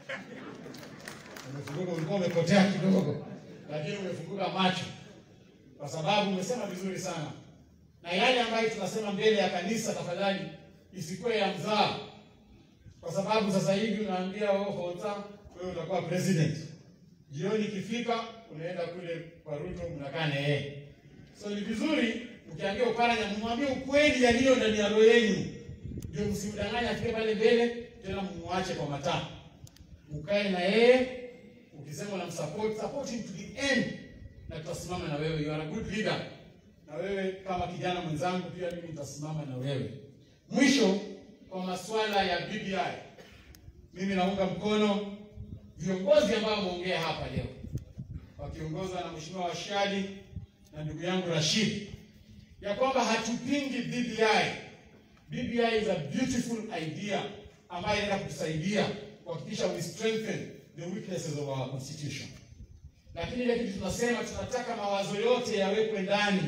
Speaker 11: Umefunguka, ulikuwa umepotea kidogo, lakini umefunguka macho kwa sababu umesema vizuri sana. Na yale ambayo tunasema mbele ya kanisa, tafadhali isikuwe ya mzaa, kwa sababu sasa hivi unaambia wao Honza wewe utakuwa president. Jioni ikifika unaenda kule kwa Ruto mnakaa na yeye. So ni vizuri ukiambia Oparanya mwambie ukweli yaliyo ndani ya roho yenu. Ndio msimdanganye afike pale mbele tena mmuache kwa mataa. Ukae na yeye, ukisema unamsupport, support him to the end, na tutasimama na wewe. You are a good leader. Na wewe kama kijana mwenzangu pia mimi nitasimama na wewe. Mwisho, kwa masuala ya B B I, mimi naunga mkono viongozi ambao wameongea hapa leo, wakiongozwa na Mheshimiwa Washali na ndugu yangu Rashid, ya kwamba hatupingi B B I. B B I is a beautiful idea ambayo inaenda kutusaidia kuhakikisha we strengthen the weaknesses of our constitution. Lakini ile kitu tunasema tunataka mawazo yote yawekwe ndani.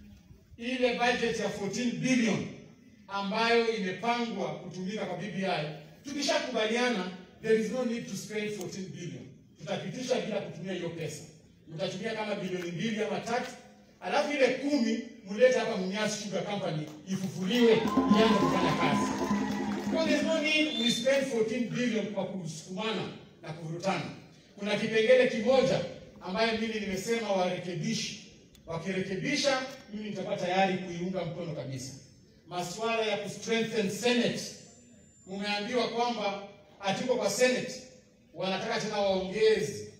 Speaker 11: Ile budget ya fourteen billion ambayo imepangwa kutumika kwa B B I, tukishakubaliana there is no need to spend fourteen billion. Tutapitisha bila kutumia hiyo pesa. Mtatumia kama bilioni mbili ama tatu, alafu ile kumi mlete hapa Mumias Sugar Company ifufuliwe ianze kufanya kazi. Because there is no need we spend fourteen billion kwa kusukumana na kuvurutana. Kuna kipengele kimoja ambayo mimi nimesema warekebishi. Wakirekebisha mimi nitakuwa tayari kuiunga mkono kabisa. Masuala ya kustrengthen Senate. Mumeambiwa kwamba atiko kwa Senate wanataka tena waongeze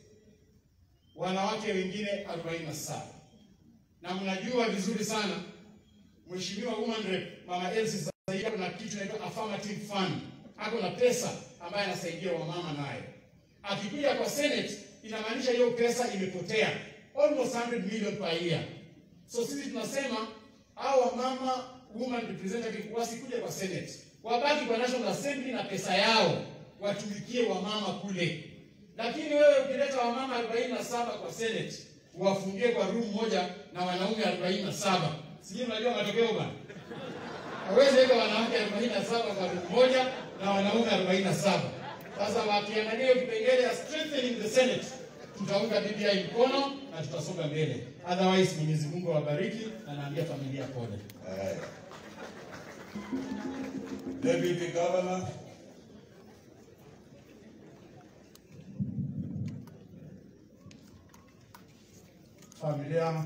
Speaker 11: wanawake wengine arobaini na saba. Na mnajua vizuri sana Mheshimiwa Woman Rep Mama Elsie sasa hivi kuna kitu inaitwa affirmative fund. Ako na pesa ambayo anasaidia wamama nayo. Akikuja kwa Senate inamaanisha hiyo pesa imepotea. Almost one hundred million per year. So sisi tunasema hao wamama woman representative wasikuje kwa Senate. Wabaki kwa National Assembly na pesa yao watumikie wamama kule. Lakini wewe ukileta wamama arobaini na saba kwa Senate, wafungie kwa room moja na wanaume arobaini na saba. Sijui unajua matokeo bwana. Hawezi weka wanawake arobaini na saba kwa room moja na wanaume arobaini na saba. Sasa wakiangalia kipengele ya strengthening the Senate, tutaunga B B I mkono na tutasonga mbele. Otherwise Mwenyezi Mungu awabariki na naambia familia pole.
Speaker 4: Deputy Governor.
Speaker 11: Familia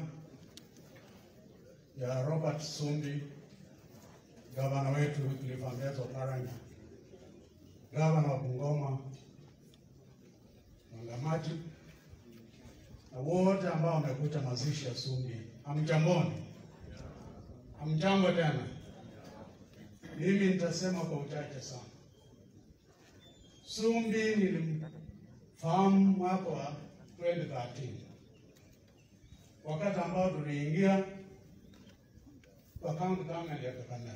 Speaker 11: ya Robert Sumbi, gavana wetu Clifford Oparanya, gavana wa Bungoma Wangamati, na wote ambao wamekuja mazishi ya Sumbi. Hamjamboni? Hamjambo tena? Mimi nitasema kwa uchache sana. Sumbi nilimfahamu mwaka wa twenty thirteen. wakati ambao tuliingia kwa county government ya Kakamega.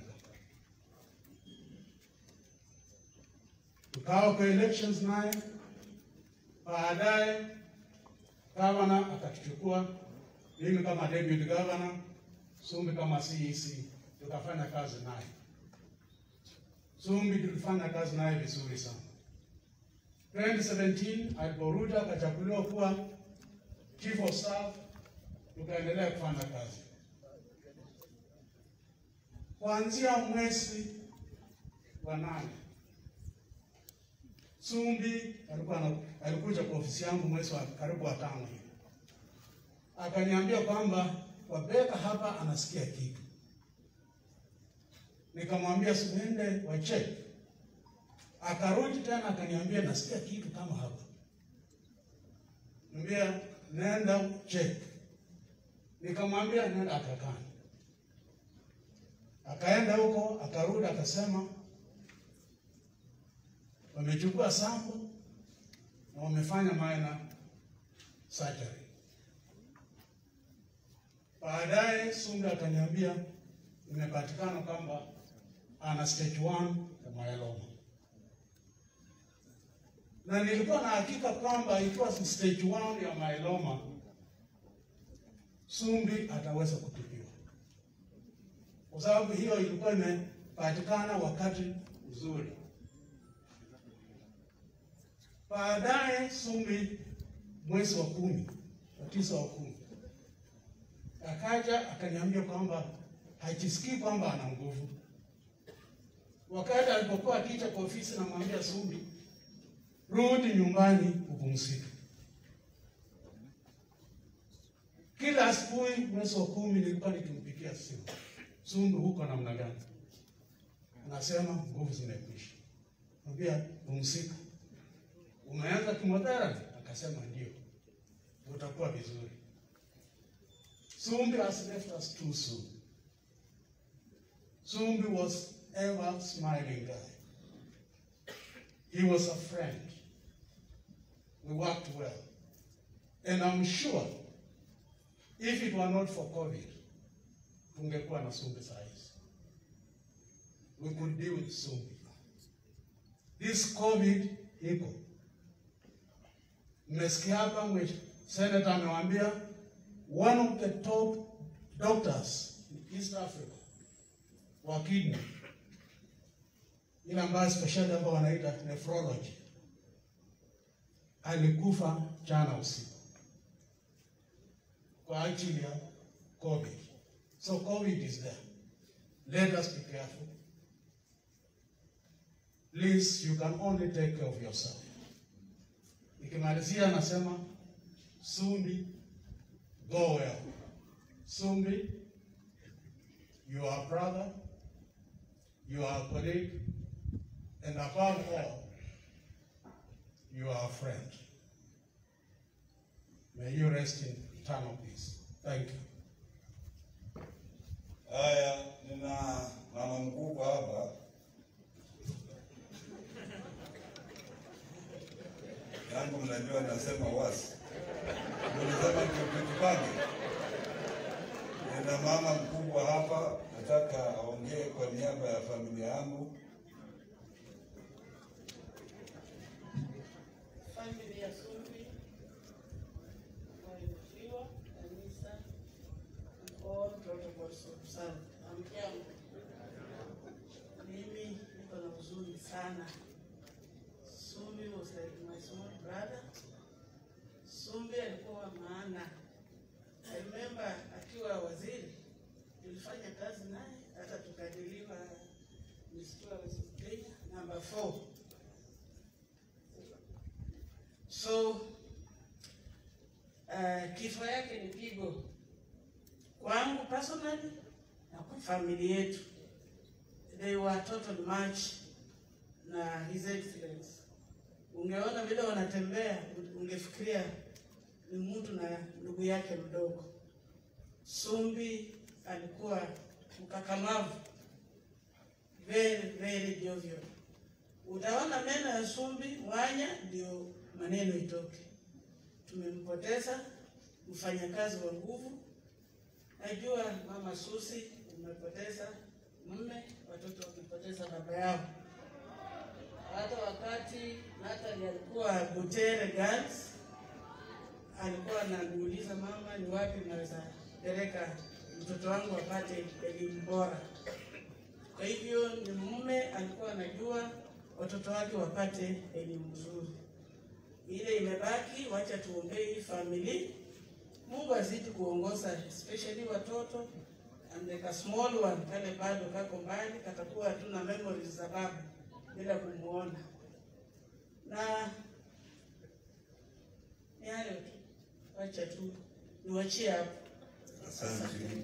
Speaker 11: Tukawa kwa elections naye, baadaye governor akatuchukua, mimi kama deputy governor, Sumbi kama C E C, tukafanya kazi naye. Sumbi tulifanya kazi naye vizuri sana. twenty seventeen aliporudi akachaguliwa kuwa chief of staff, tukaendelea kufanya kazi. Kuanzia mwezi wa nane, Sumbi alikuwa alikuja kwa ofisi yangu mwezi wa karibu wa tano hivi. Akaniambia kwamba Wabeka hapa anasikia kitu. Nikamwambia siende wa check. Akarudi tena akaniambia nasikia kitu kama hapa. Niambia nenda check. Nikamwambia nenda akakani. Akaenda huko, akarudi akasema wamechukua sample na wamefanya minor surgery. Baadaye Sumbi akaniambia imepatikana kwamba ana stage one ya myeloma. Na nilikuwa na hakika kwamba ikiwa stage one ya myeloma, Sumbi ataweza kutibiwa. Kwa sababu hiyo ilikuwa imepatikana wakati mzuri. Baadaye Sumbi mwezi wa kumi, wa tisa wa kumi, akaja akaniambia kwamba hajisikii kwamba ana nguvu. Wakati alipokuwa akija kwa ofisi na mwambia Sumbi, rudi nyumbani upumzike. Kila asubuhi mwezi wa kumi nilikuwa nikimpigia simu, Sumbi huko namna gani? Anasema nguvu zimekwisha. Mwambia pumzika. Umeanza chemotherapy? Akasema ndio. Utakuwa vizuri. Sumbi has left us too soon. Sumbi was ever smiling guy. He was a friend. We worked well. And I'm sure if it were not for COVID, tungekuwa na Sumbi size. We could deal with Sumbi. This COVID iko. Mmesikia hapa mwe senator amewambia one of the top doctors in East Africa wa kidney, ile ambayo specialty ambayo wanaita nephrology, alikufa jana usiku kwa ajili ya COVID. So COVID is there. Let us be careful. Please, you can only take care of yourself. Nikimalizia nasema Sumbi, go well. Sumbi, you are a brother, you are a colleague, and above all, you are a friend. May you rest in eternal peace. Thank you.
Speaker 4: Haya, nina mama mkubwa hapa. Yangu mnajua nasema wasi. Mnasema tukipange. Nina mama mkubwa hapa, nataka aongee kwa niaba ya familia yangu.
Speaker 6: Familia Sumbi, walifiwa, kanisa, all protocols observed. Amjambo. Mimi niko na huzuni sana. Sumbi was like my small brother. Sumbi alikuwa maana. I remember akiwa waziri, tulifanya kazi naye, hata tukadiliwa Miss West Kenya number four. So, uh, kifo yake ni pigo kwangu personally na kwa familia yetu. They were total match na His Excellency. Ungeona vile wanatembea, ungefikiria ni mtu na ndugu yake mdogo. Sumbi alikuwa mkakamavu, very very jovial. Utaona meno ya Sumbi mwanya ndio maneno itoke. Tumempoteza mfanyakazi wa nguvu. Najua Mama Susi umepoteza mume, watoto wamepoteza baba yao. Hata wakati Natalie alikuwa Butere Girls, alikuwa ananiuliza, mama, ni wapi naweza peleka mtoto wangu apate elimu bora. Kwa hivyo ni mume alikuwa anajua watoto wake wapate elimu nzuri. Ile imebaki, wacha tuombee hii family. Mungu azidi kuongoza, especially watoto and like a small one kale bado kako mbali, katakuwa hatuna memories za baba bila kumuona. Na ni hayo tu, wacha tu niwachie hapo.
Speaker 4: Asante.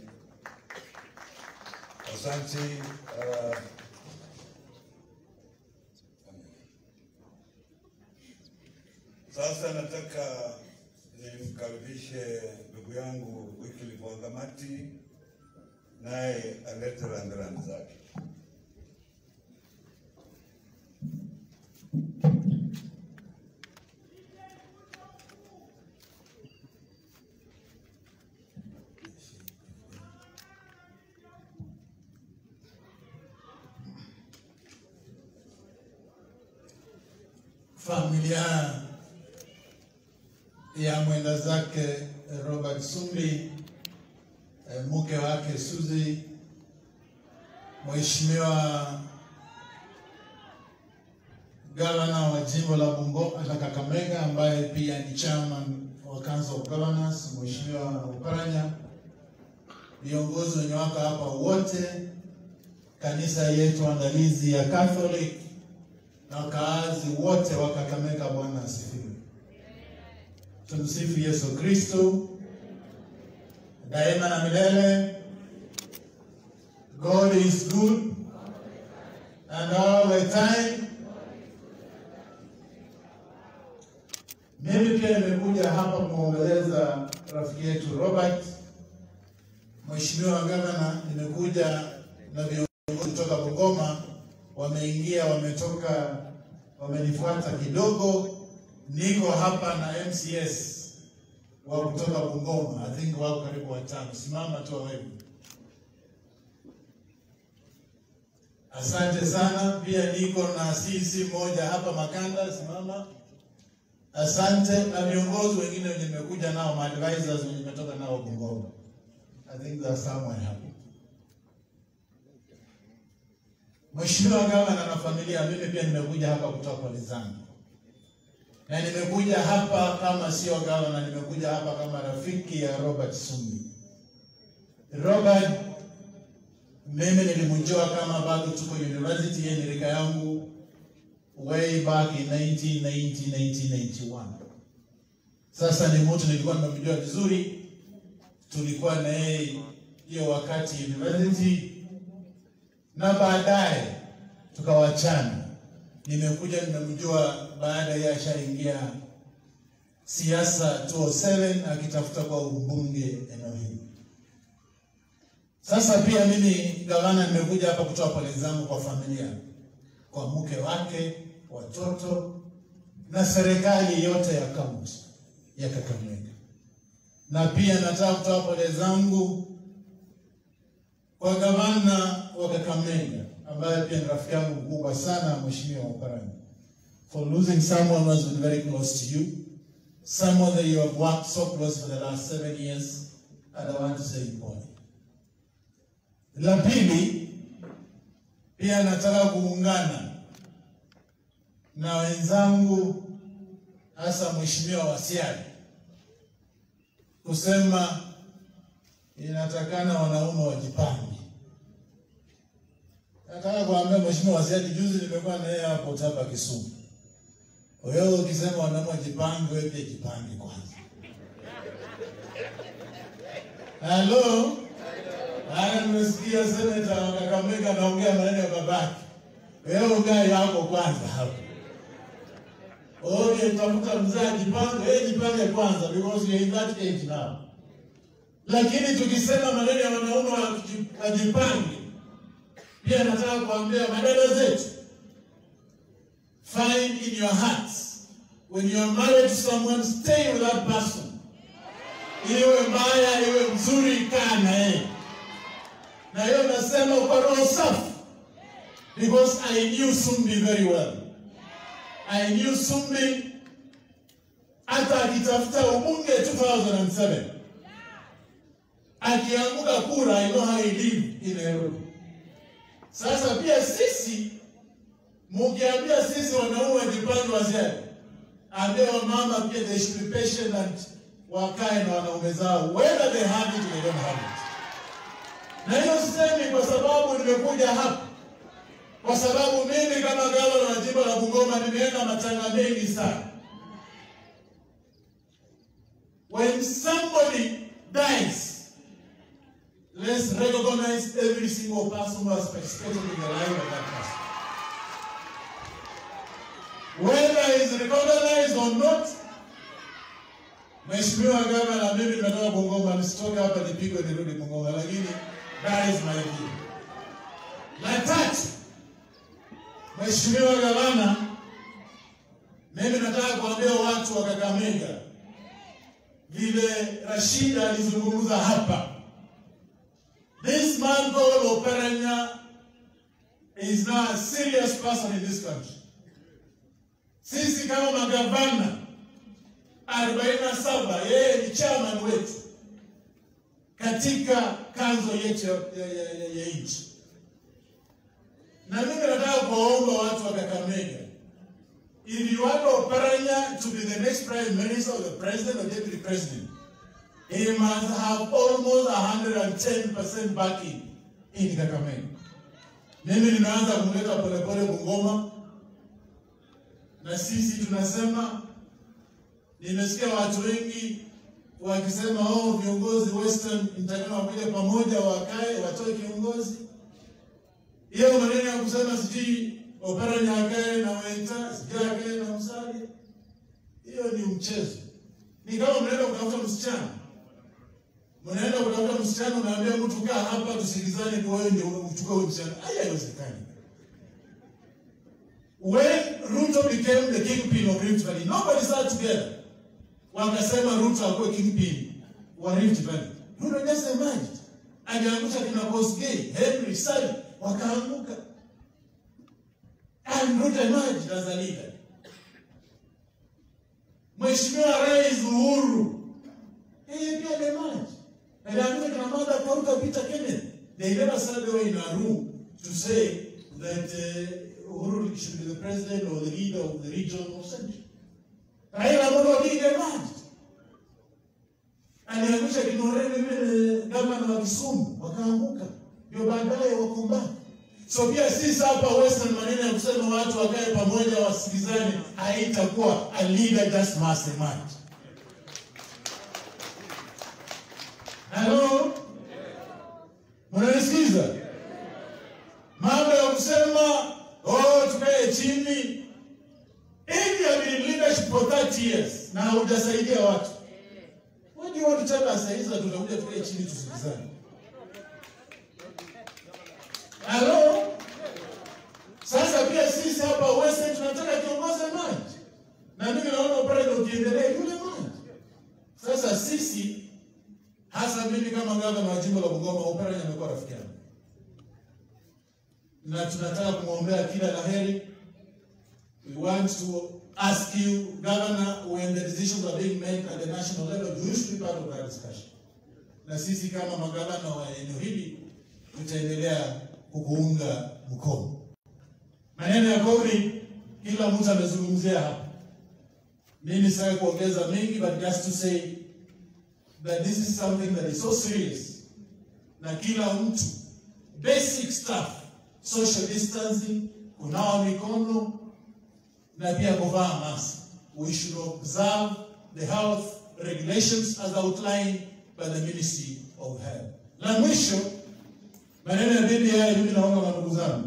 Speaker 4: Asante. Uh, sasa nataka nimkaribishe ndugu yangu Wycliffe Wangamati, naye alete rambirambi zake.
Speaker 12: Familia ya mwenda zake Robert Sumbi, mke wake Suzy, Mheshimiwa Gavana wa jimbo la Bungoma la Kakamega ambaye pia ni chairman wa Council of Governors, Mheshimiwa Oparanya, viongozi wenye wako hapa wote, kanisa yetu andalizi ya Catholic na wakaazi wote wa Kakamega, Bwana asifiwe. Tumsifu Yesu Kristo daima na milele. God is good and all the time. Mimi pia nimekuja hapa kumwongeleza rafiki yetu Robert. Mheshimiwa Gavana, nimekuja na viongozi kutoka Bungoma, wameingia, wametoka, wamenifuata kidogo. Niko hapa na M C S wa kutoka Bungoma, I think wao karibu watano. Simama tu wewe. Asante sana. Pia niko na C C moja hapa Makanda, simama. Asante. Na viongozi wengine nimekuja nao, ma advisors wenye nimetoka nao Bungoma. I think there's someone hapo. Mheshimiwa Gavana na familia, mimi pia nimekuja hapa kutoka kwa Lizango. Na nimekuja hapa kama sio gavana, nimekuja hapa kama rafiki ya Robert Sumbi. Robert, mimi nilimjua kama bado tuko university ya nirika yangu way back in nineteen ninety, nineteen ninety-one. Sasa ni mtu nilikuwa nimemjua vizuri, tulikuwa na yeye hiyo wakati university, na baadaye tukawachana. Nimekuja nimemjua baada ya shaingia siasa two oh seven akitafuta kwa ubunge eneo hili. Sasa pia mimi gavana nimekuja hapa kutoa pole zangu kwa familia, kwa mke wake, watoto na serikali yote ya kaunti ya Kakamega. Na pia nataka kutoa pole zangu kwa gavana wa Kakamega ambaye pia ni rafiki yangu mkubwa sana, Mheshimiwa Oparanya, for losing someone who has been very close to you, someone that you have worked so close for the last seven years, and I want to say pole. La pili, pia nataka kuungana na wenzangu hasa Mheshimiwa Wasiali kusema inatakana wanaume wajipange. Nataka kuambia Mheshimiwa Wasiali, juzi nimekuwa na yeye hapo hapa Kisumu. Wewe ukisema wanaume wajipange, wewe pia jipange kwanza. Hello? Ana nimesikia seneta wa Kakamega anaongea maneno ya babake. Wewe ungai yako kwanza hapo. Okay, tafuta mzee jipange, wewe jipange kwanza because you are in that age now. Lakini tukisema maneno ya wanaume wajipange, pia nataka kuambia madada zetu, find in your hearts, when you are married to someone, stay with that person. iwe mbaya iwe mzuri, kaa na yeye. Na hiyo nasema kwa roho safi, because I knew Sumbi very well. I knew Sumbi hata akitafuta ubunge two thousand seven. Akianguka kura, I know how he lived in Nairobi. Sasa pia sisi, mukiambia sisi wanaume jipange wazee, ambia wamama pia they should be patient and wakae na wanaume zao, whether they have it or they don't have it. Na hiyo sisemi kwa sababu nimekuja hapa, kwa sababu mimi kama gavana wa jimbo la Bungoma nimeenda matanga mengi sana. When somebody dies, let's recognize every single person who has participated in the life of that person. Whether he is recognized or not, Mheshimiwa Gavana, mimi nimetoka Bungoma, nisitoke hapa nipigwe nirudi Bungoma, lakini that is my view. La tatu, Mheshimiwa Gavana, mimi nataka kuambia watu wa Kakamega, vile Rashida alizungumza hapa. This man called Oparanya is now a serious person in this country. Sisi kama magavana arobaini na saba, yeye ni chairman wetu katika kanzo yetu ya, ya, ya, ya nchi. Na mimi nataka kuomba watu wa Kakamega, if you want Oparanya to be the next prime minister or the president or deputy president, he must have almost one hundred ten percent backing in Kakamega. Mimi ninaanza kumleta polepole Bungoma, na sisi tunasema, nimesikia watu wengi wakisema oh, viongozi Western nitakana wakuja pamoja wakae watoe kiongozi. Hiyo maneno ya kusema sijui Oparanya akae na Weta, sijui akae na Musalia, hiyo ni mchezo. Ni kama mnaenda kutafuta msichana. Mnaenda kutafuta msichana, unaambia mtu kaa hapa tusikizane kwa wewe ndio uchukue huyo msichana. Haiwezekani. When Ruto became the kingpin of Rift Valley, nobody sat together. Wakasema Ruto akuwe kingpin wa Rift Valley. Ruto just emerged. Aliangusha kina Kosgei, Henry, Sali, wakaanguka. And Ruto emerged as a leader. Mheshimiwa Rais Uhuru, yeye pia emerged. Aliangusha kina Martha Karua, Peter Kenneth. They never sat away in a room to say that uh, Uhuru should be the president or the leader of the region or century. Raila Amolo Odinga emerged. Aliangusha kinoreni vile gavana wa Kisumu, wakaanguka. Ndio baadaye wakumbana. So pia sisi hapa Western, maneno ya kusema watu wakae pamoja wasikizane, haitakuwa. A leader just must emerge. Hello? Mnanisikiza? Mambo ya kusema oh, tukae chini. If you have been in leadership for thirty years na hujasaidia watu, what do you want to tell us? Sasa tutakuja tukae chini tusikizane. Hello? Sasa pia sisi hapa Western tunataka kiongozi maji. Na mimi naona Oparanya ukiendelea yule maji. Sasa sisi, hasa mimi kama gavana wa jimbo la Bungoma, Oparanya amekuwa rafiki yangu. Na tunataka kumwombea kila laheri. We want to ask you, Governor, when the decisions are being made at the national level, you should be part of that discussion. Na sisi kama magavana wa eneo hili tutaendelea kukuunga mkono. Maneno ya COVID kila mtu amezungumzia hapa. Mimi sasa kuongeza mengi, but just to say that this is something that is so serious. Na kila mtu, basic stuff, social distancing, kunawa mikono, na pia kuvaa mask. We should observe the health regulations as outlined by the Ministry of Health. La mwisho, maneno ya B B I mimi naomba mandugu zangu.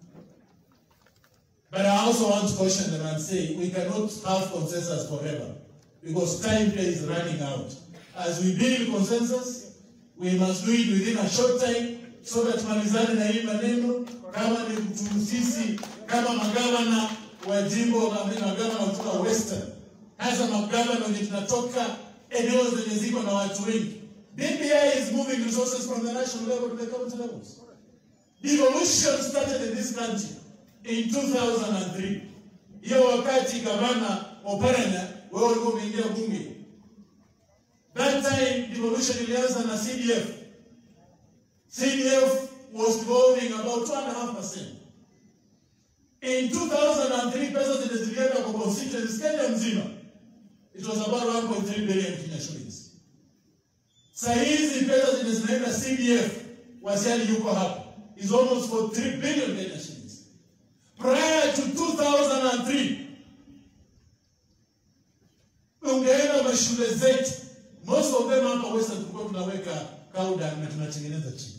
Speaker 12: But I also want to caution them and say we cannot have consensus forever, because time is running out. As we build consensus, we must do it within a short time so that tumalizane na hii maneno. Kama ni mtu sisi kama magavana wa jimbo na magavana kutoka Western, hasa magavana wenye tunatoka eneo zenye ziko na watu wengi. B B I is moving resources from the national level to the county levels. Devolution started in this country in two thousand three. Hiyo wakati gavana Oparanya wewe ulikuwa umeingia bunge. That time devolution ilianza na C D F. C D F was devolving about two and a half percent. In two thousand three, pesa zilizozienda kwa constituencies Kenya mzima, it was about one point three billion Kenya shillings. Sasa hizi pesa zilizozienda C D F, Wasiali yuko hapa, is almost for three billion Kenya shillings. Prior to two thousand three, ungeenda mashule zetu, most of them hapa Western tulikuwa tunaweka kauda na tunatengeneza chini.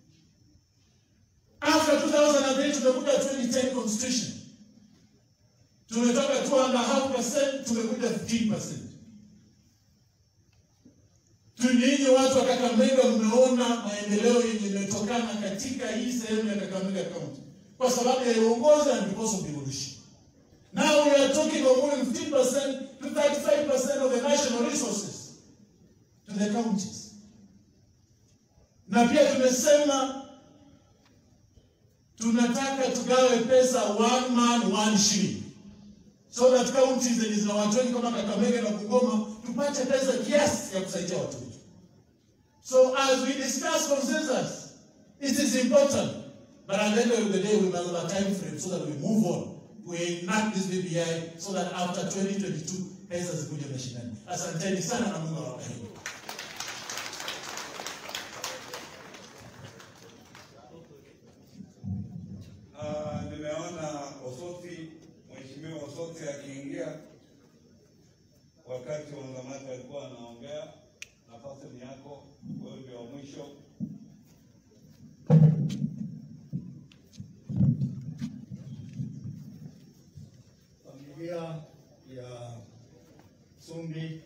Speaker 12: After two thousand three, tumekuja twenty ten constitution. Tumetoka two and a half percent, tumekuja fifteen percent. Tunyinyi watu wa Kakamega mmeona maendeleo yenye yametokana katika hii sehemu ya Kakamega County kwa sababu ya uongozi and because of devolution. Now we are talking of moving fifteen percent to thirty-five percent of the national resources to the counties. Na pia tumesema tunataka tugawe pesa one man one shilling, so that counties zenye zina watu wengi kama Kakamega na Bungoma tupate pesa kiasi ya kusaidia watu wetu. So as we discuss consensus, it is important, but at the end of the day we must have a time frame so that we move on. We enact this B B I so that after twenty twenty-two pesa zikuje mashinani. Asanteni sana na Mungu awabariki.
Speaker 4: Uh, nimeona Osoti, Mheshimiwa Osoti akiingia wakati Wangamata alikuwa anaongea. Nafasi ni yako, wewe ndio wa mwisho.
Speaker 13: Familia ya Sumbi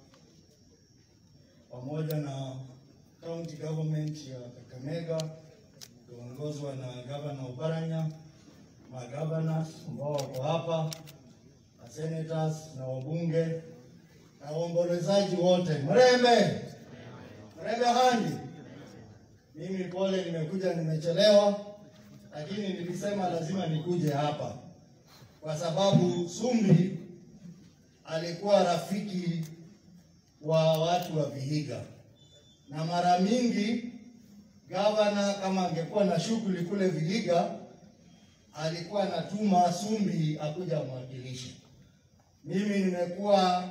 Speaker 13: pamoja na county government ya Kakamega kuongozwa na Governor Oparanya, magavana ambao wako hapa, na senators na wabunge na waombolezaji wote. Mrembe! Mrembe handi! Mimi pole nimekuja nimechelewa, lakini nilisema lazima nikuje hapa kwa sababu Sumbi alikuwa rafiki wa watu wa Vihiga, na mara mingi gavana kama angekuwa na shughuli kule Vihiga alikuwa anatuma Sumbi akuja mwakilisha. Mimi nimekuwa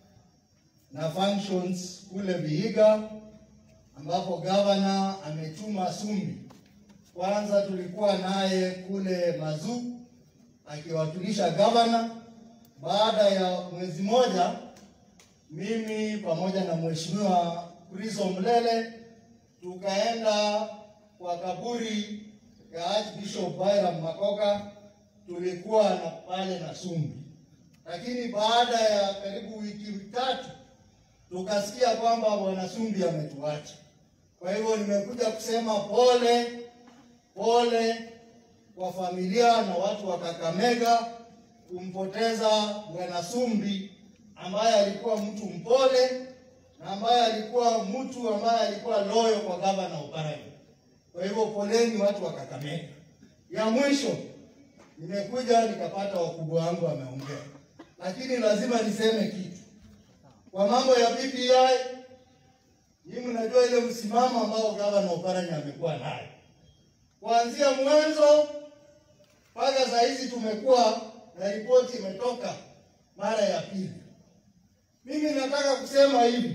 Speaker 13: na functions kule Vihiga ambapo gavana ametuma Sumbi. Kwanza tulikuwa naye kule Mazu akiwakilisha gavana. Baada ya mwezi moja mimi pamoja na Mheshimiwa Kristo Mlele tukaenda kwa kaburi ya Archbishop Byram Makoka, tulikuwa na pale na Sumbi. Lakini baada ya karibu wiki tatu tukasikia kwamba bwana Sumbi ametuacha. Kwa hivyo nimekuja kusema pole pole kwa familia na watu wa Kakamega kumpoteza bwana Sumbi ambaye alikuwa mtu mpole na ambaye alikuwa mtu ambaye alikuwa loyo kwa gavana Oparanya. Kwa hivyo poleni watu wa Kakamega. Ya mwisho nimekuja nikapata wakubwa wangu wameongea, lakini lazima niseme kitu kwa mambo ya B B I. Nyinyi mnajua ile msimamo ambao gavana Oparanya amekuwa nayo kuanzia mwanzo mpaka saa hizi. Tumekuwa na ripoti imetoka mara ya pili. Mimi nataka kusema hivi,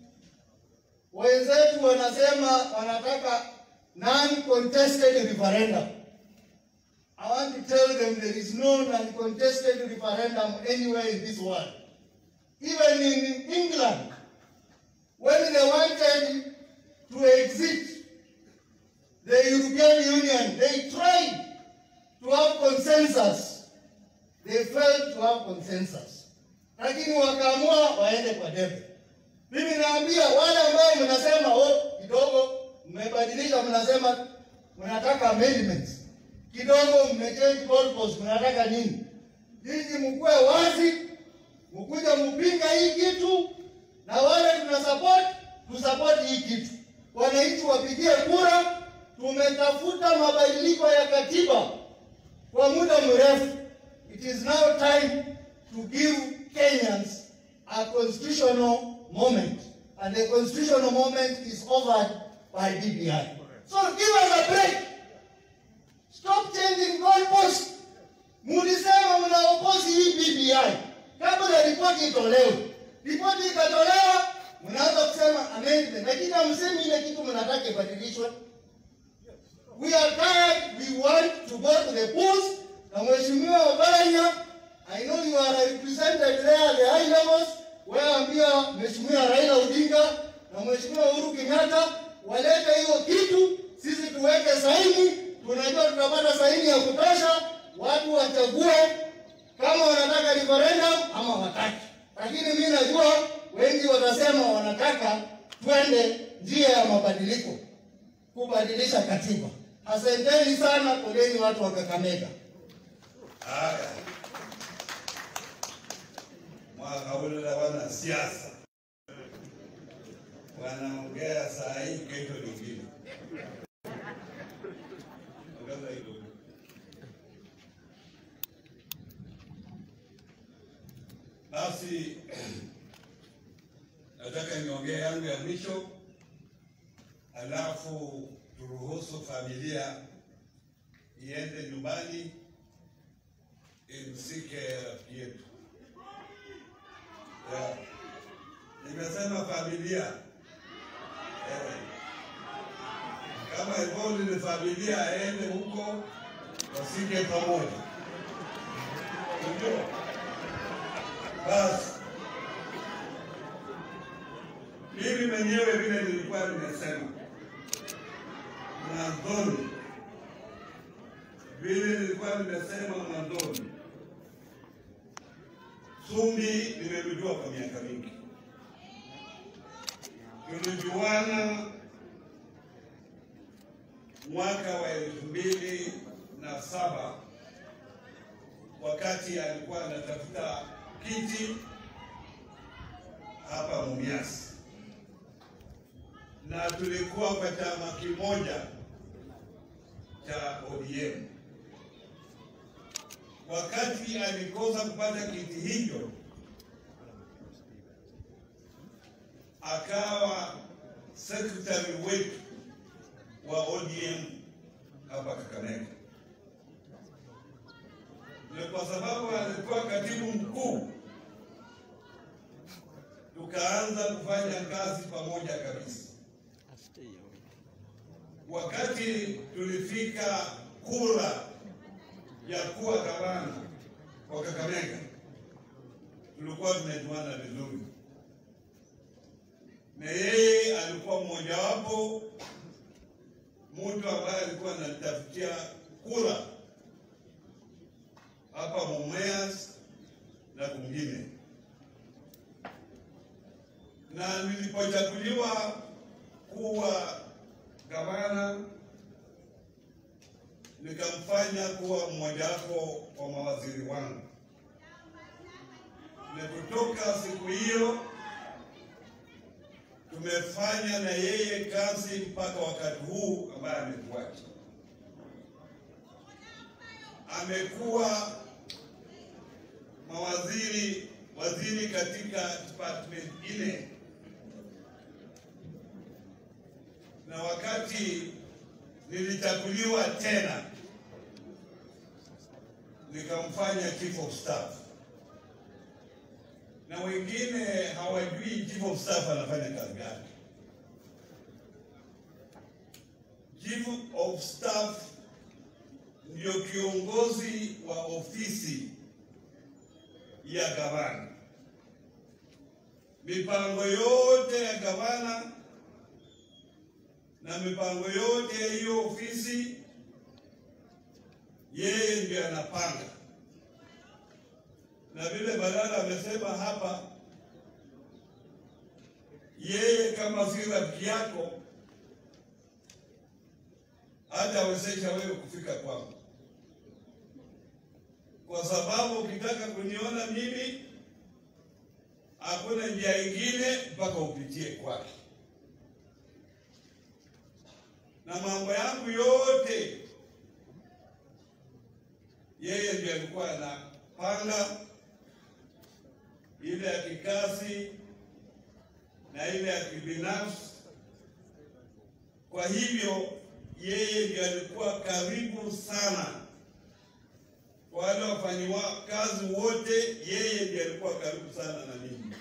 Speaker 13: wenzetu wanasema wanataka non-contested referendum. I want to tell them there is no non-contested referendum anywhere in this world. Even in England, when they wanted to exit the European Union, they tried to have consensus. They failed to have consensus. Lakini wakaamua waende kwa debe. Mimi naambia wale ambao mnasema oh kidogo mmebadilisha, mnasema mnataka amendments. Kidogo mmechange goalposts, mnataka nini? Hizi mkue wazi, mkuja mpinga hii kitu na wale tuna support tu support hii kitu. Wananchi wapigie kura. Tumetafuta mabadiliko ya katiba kwa muda mrefu. It is now time to give Kenyans a constitutional moment, and the constitutional moment is offered by B B I. So give us a break. Stop changing goalposts. Mulisema mna opposi hii B B I. Kabla ripoti itolewe. Ripoti ikatolewa, mnaanza kusema amendment. Lakini hamsemi ile kitu mnataka ibadilishwe. We are tired. We want to go to the polls. Na Mheshimiwa Oparanya, I know you are represented there at the high levels. Wewe ambia Mheshimiwa Raila Odinga na Mheshimiwa Uhuru Kenyatta walete hiyo kitu, sisi tuweke saini. Tunajua tutapata saini ya kutosha, watu wachague kama wanataka referendum ama wataki. Lakini mimi najua wengi watasema wanataka twende njia ya mabadiliko, kubadilisha katiba. Asanteni sana, poleni watu wa Kakamega.
Speaker 4: Haya. Mwaka ule la wana siasa. Wanaongea saa hii kesho nyingine. Ongeza hilo. Basi nataka niongee yangu ya mwisho, alafu turuhusu familia iende nyumbani imsike rafiki yetu. Yeah. Nimesema familia. Eh. Kama Ivoli ni familia, aende huko wasike pamoja. Ndio. Basi mimi mwenyewe vile nilikuwa nimesema mwanzoni, vile nilikuwa nimesema mwanzoni, Sumbi nimemjua kwa miaka mingi. Tulijuana mwaka wa elfu mbili na saba wakati alikuwa anatafuta kiti hapa Mumias, na tulikuwa kwa chama kimoja cha O D M. Wakati alikosa kupata kiti hicho, akawa secretary wetu wa O D M hapa Kakamega. Na kwa sababu alikuwa katibu mkuu, tukaanza kufanya kazi pamoja kabisa. Wakati tulifika kura ya kuwa gavana kwa Kakamega, tulikuwa tumejuana vizuri, na yeye alikuwa mmoja wapo mtu ambaye alikuwa anatafutia kura hapa Mumias na kwingine. Na nilipochaguliwa kuwa gavana, nikamfanya kuwa mmoja wapo wa mawaziri wangu. Na kutoka siku hiyo tumefanya na yeye kazi mpaka wakati huu ambaye ametuacha. Amekuwa mawaziri waziri katika department ile, na wakati nilichaguliwa tena nikamfanya chief of staff, na wengine hawajui chief of staff anafanya kazi gani. Chief of staff ndio kiongozi wa ofisi ya gavana. Mipango yote ya gavana na mipango yote ya hiyo ofisi yeye ndiye anapanga. Na vile Balala amesema hapa, yeye kama si rafiki yako hata awezesha wewe kufika kwangu, kwa sababu ukitaka kuniona mimi hakuna njia ingine mpaka upitie kwake. Na mambo yangu yote yeye ndiye alikuwa anapanga, ile ya kikazi na ile ya kibinafsi. Kwa hivyo yeye ndiye alikuwa karibu sana wale wafanyiwa kazi wote, yeye ndiye alikuwa karibu sana na mimi.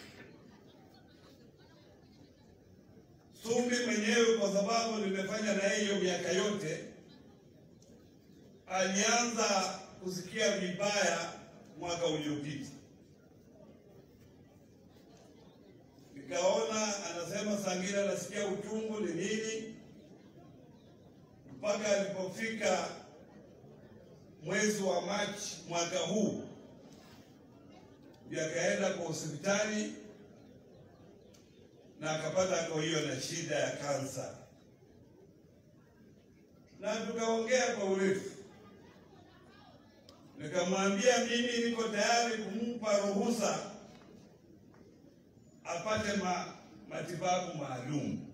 Speaker 4: Sumbi mwenyewe, kwa sababu nimefanya na yeye miaka yote, alianza kusikia vibaya mwaka uliopita. Nikaona anasema Sangila anasikia uchungu ni nini, mpaka alipofika mwezi wa Machi mwaka huu ndiye akaenda kwa hospitali na akapata kwa hiyo na shida ya kansa, na tukaongea kwa urefu. Nikamwambia mimi niko tayari kumpa ruhusa apate ma, matibabu maalum.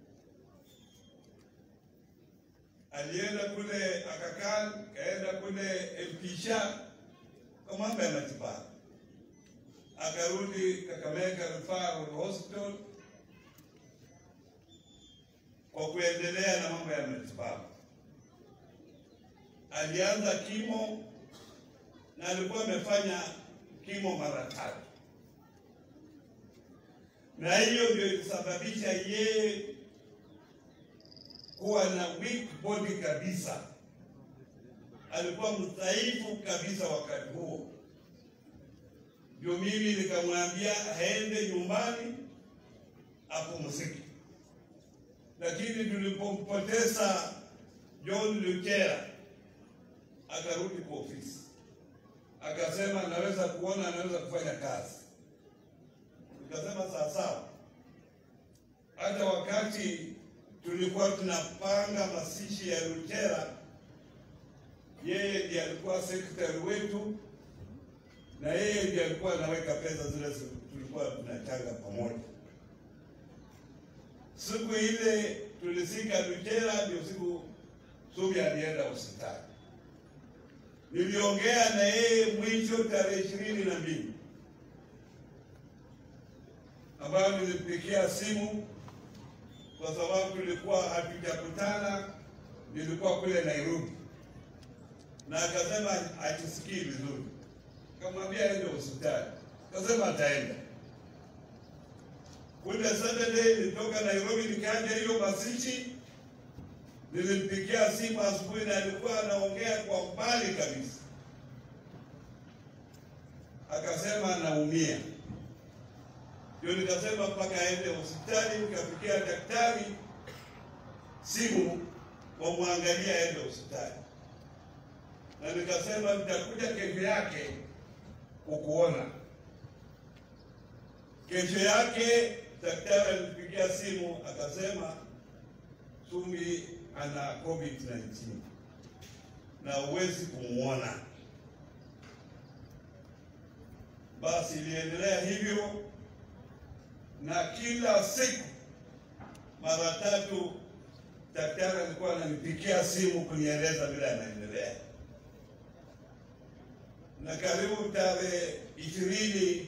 Speaker 4: Alienda kule akakaa, kaenda kule Mpisha kwa mambo ya matibabu, akarudi Kakamega Referral Hospital kwa kuendelea na mambo ya matibabu. Alianza kimo na alikuwa amefanya kimo mara tatu, na hiyo ndio ilisababisha yeye kuwa na weak body kabisa. Alikuwa mdhaifu kabisa wakati huo. Ndio mimi nikamwambia aende nyumbani apumzike. Lakini tulipompoteza John Lukera, akarudi kwa ofisi, akasema naweza kuona, anaweza kufanya kazi. Nikasema sawa sawa. Hata wakati tulikuwa tunapanga masishi ya Lukera, yeye ndiye alikuwa secretary wetu, na yeye ndiye alikuwa anaweka pesa zile tulikuwa tunachanga pamoja. Siku ile tulisika Lukera, ndio siku Sumbi alienda hospitali. Niliongea na yeye mwisho tarehe ishirini na mbili ambayo nilipigia simu kwa sababu tulikuwa hatujakutana, nilikuwa kule Nairobi, na akasema hajisikii vizuri. Kamwambia aende hospitali, akasema ataenda. Kule Saturday nilitoka Nairobi nikaja hiyo masishi, nilimpigia simu asubuhi na alikuwa anaongea kwa mbali kabisa. Akasema anaumia. Ndio nikasema mpaka aende hospitali, nikafikia daktari simu wamwangalia aende hospitali. Na nikasema nitakuja kesho yake kukuona. Kesho yake daktari alipigia simu akasema Sumbi ana COVID nineteen na huwezi kumuona. Basi iliendelea hivyo, na kila siku mara tatu daktari alikuwa ananipigia simu kunieleza vile anaendelea. Na karibu tarehe ishirini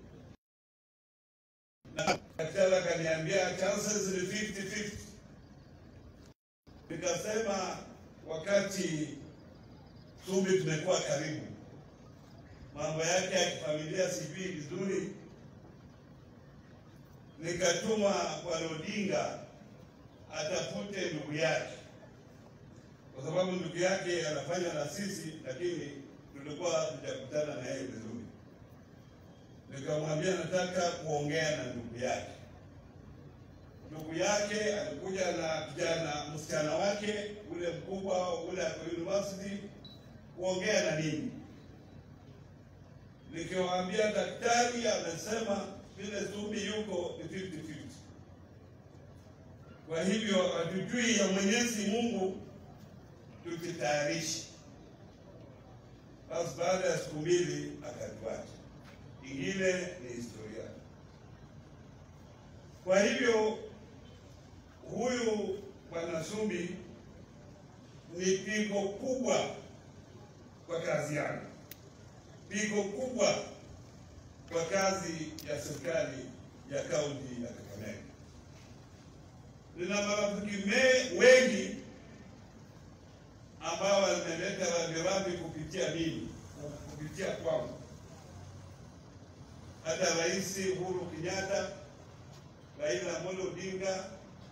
Speaker 4: na daktari akaniambia chances ni fifty fifty. Nikasema wakati Sumbi tumekuwa karibu, mambo yake ya kifamilia sijui vizuri, nikatuma kwa Odinga atafute ndugu yake, kwa sababu ndugu yake anafanya na sisi, lakini tulikuwa hatujakutana na yeye vizuri. Nikamwambia nataka kuongea na ndugu yake. Ndugu yake alikuja na kijana msichana wake ule mkubwa ule kwa university kuongea na nini. Nikiwaambia daktari amesema vile Sumbi yuko ni fifty fifty. Kwa hivyo hatujui ya Mwenyezi Mungu, tujitayarishe. Basi baada ya siku mbili akatuacha. Ingine ni historia. Kwa hivyo huyu Bwana Sumbi ni pigo kubwa kwa kazi yangu, pigo kubwa kwa kazi ya serikali ya kaunti ya Kakamega. Nina marafiki wengi ambao wameleta rambirambi kupitia mimi, kupitia kwangu. Hata Rais Uhuru Kenyatta, Raila Amolo Odinga,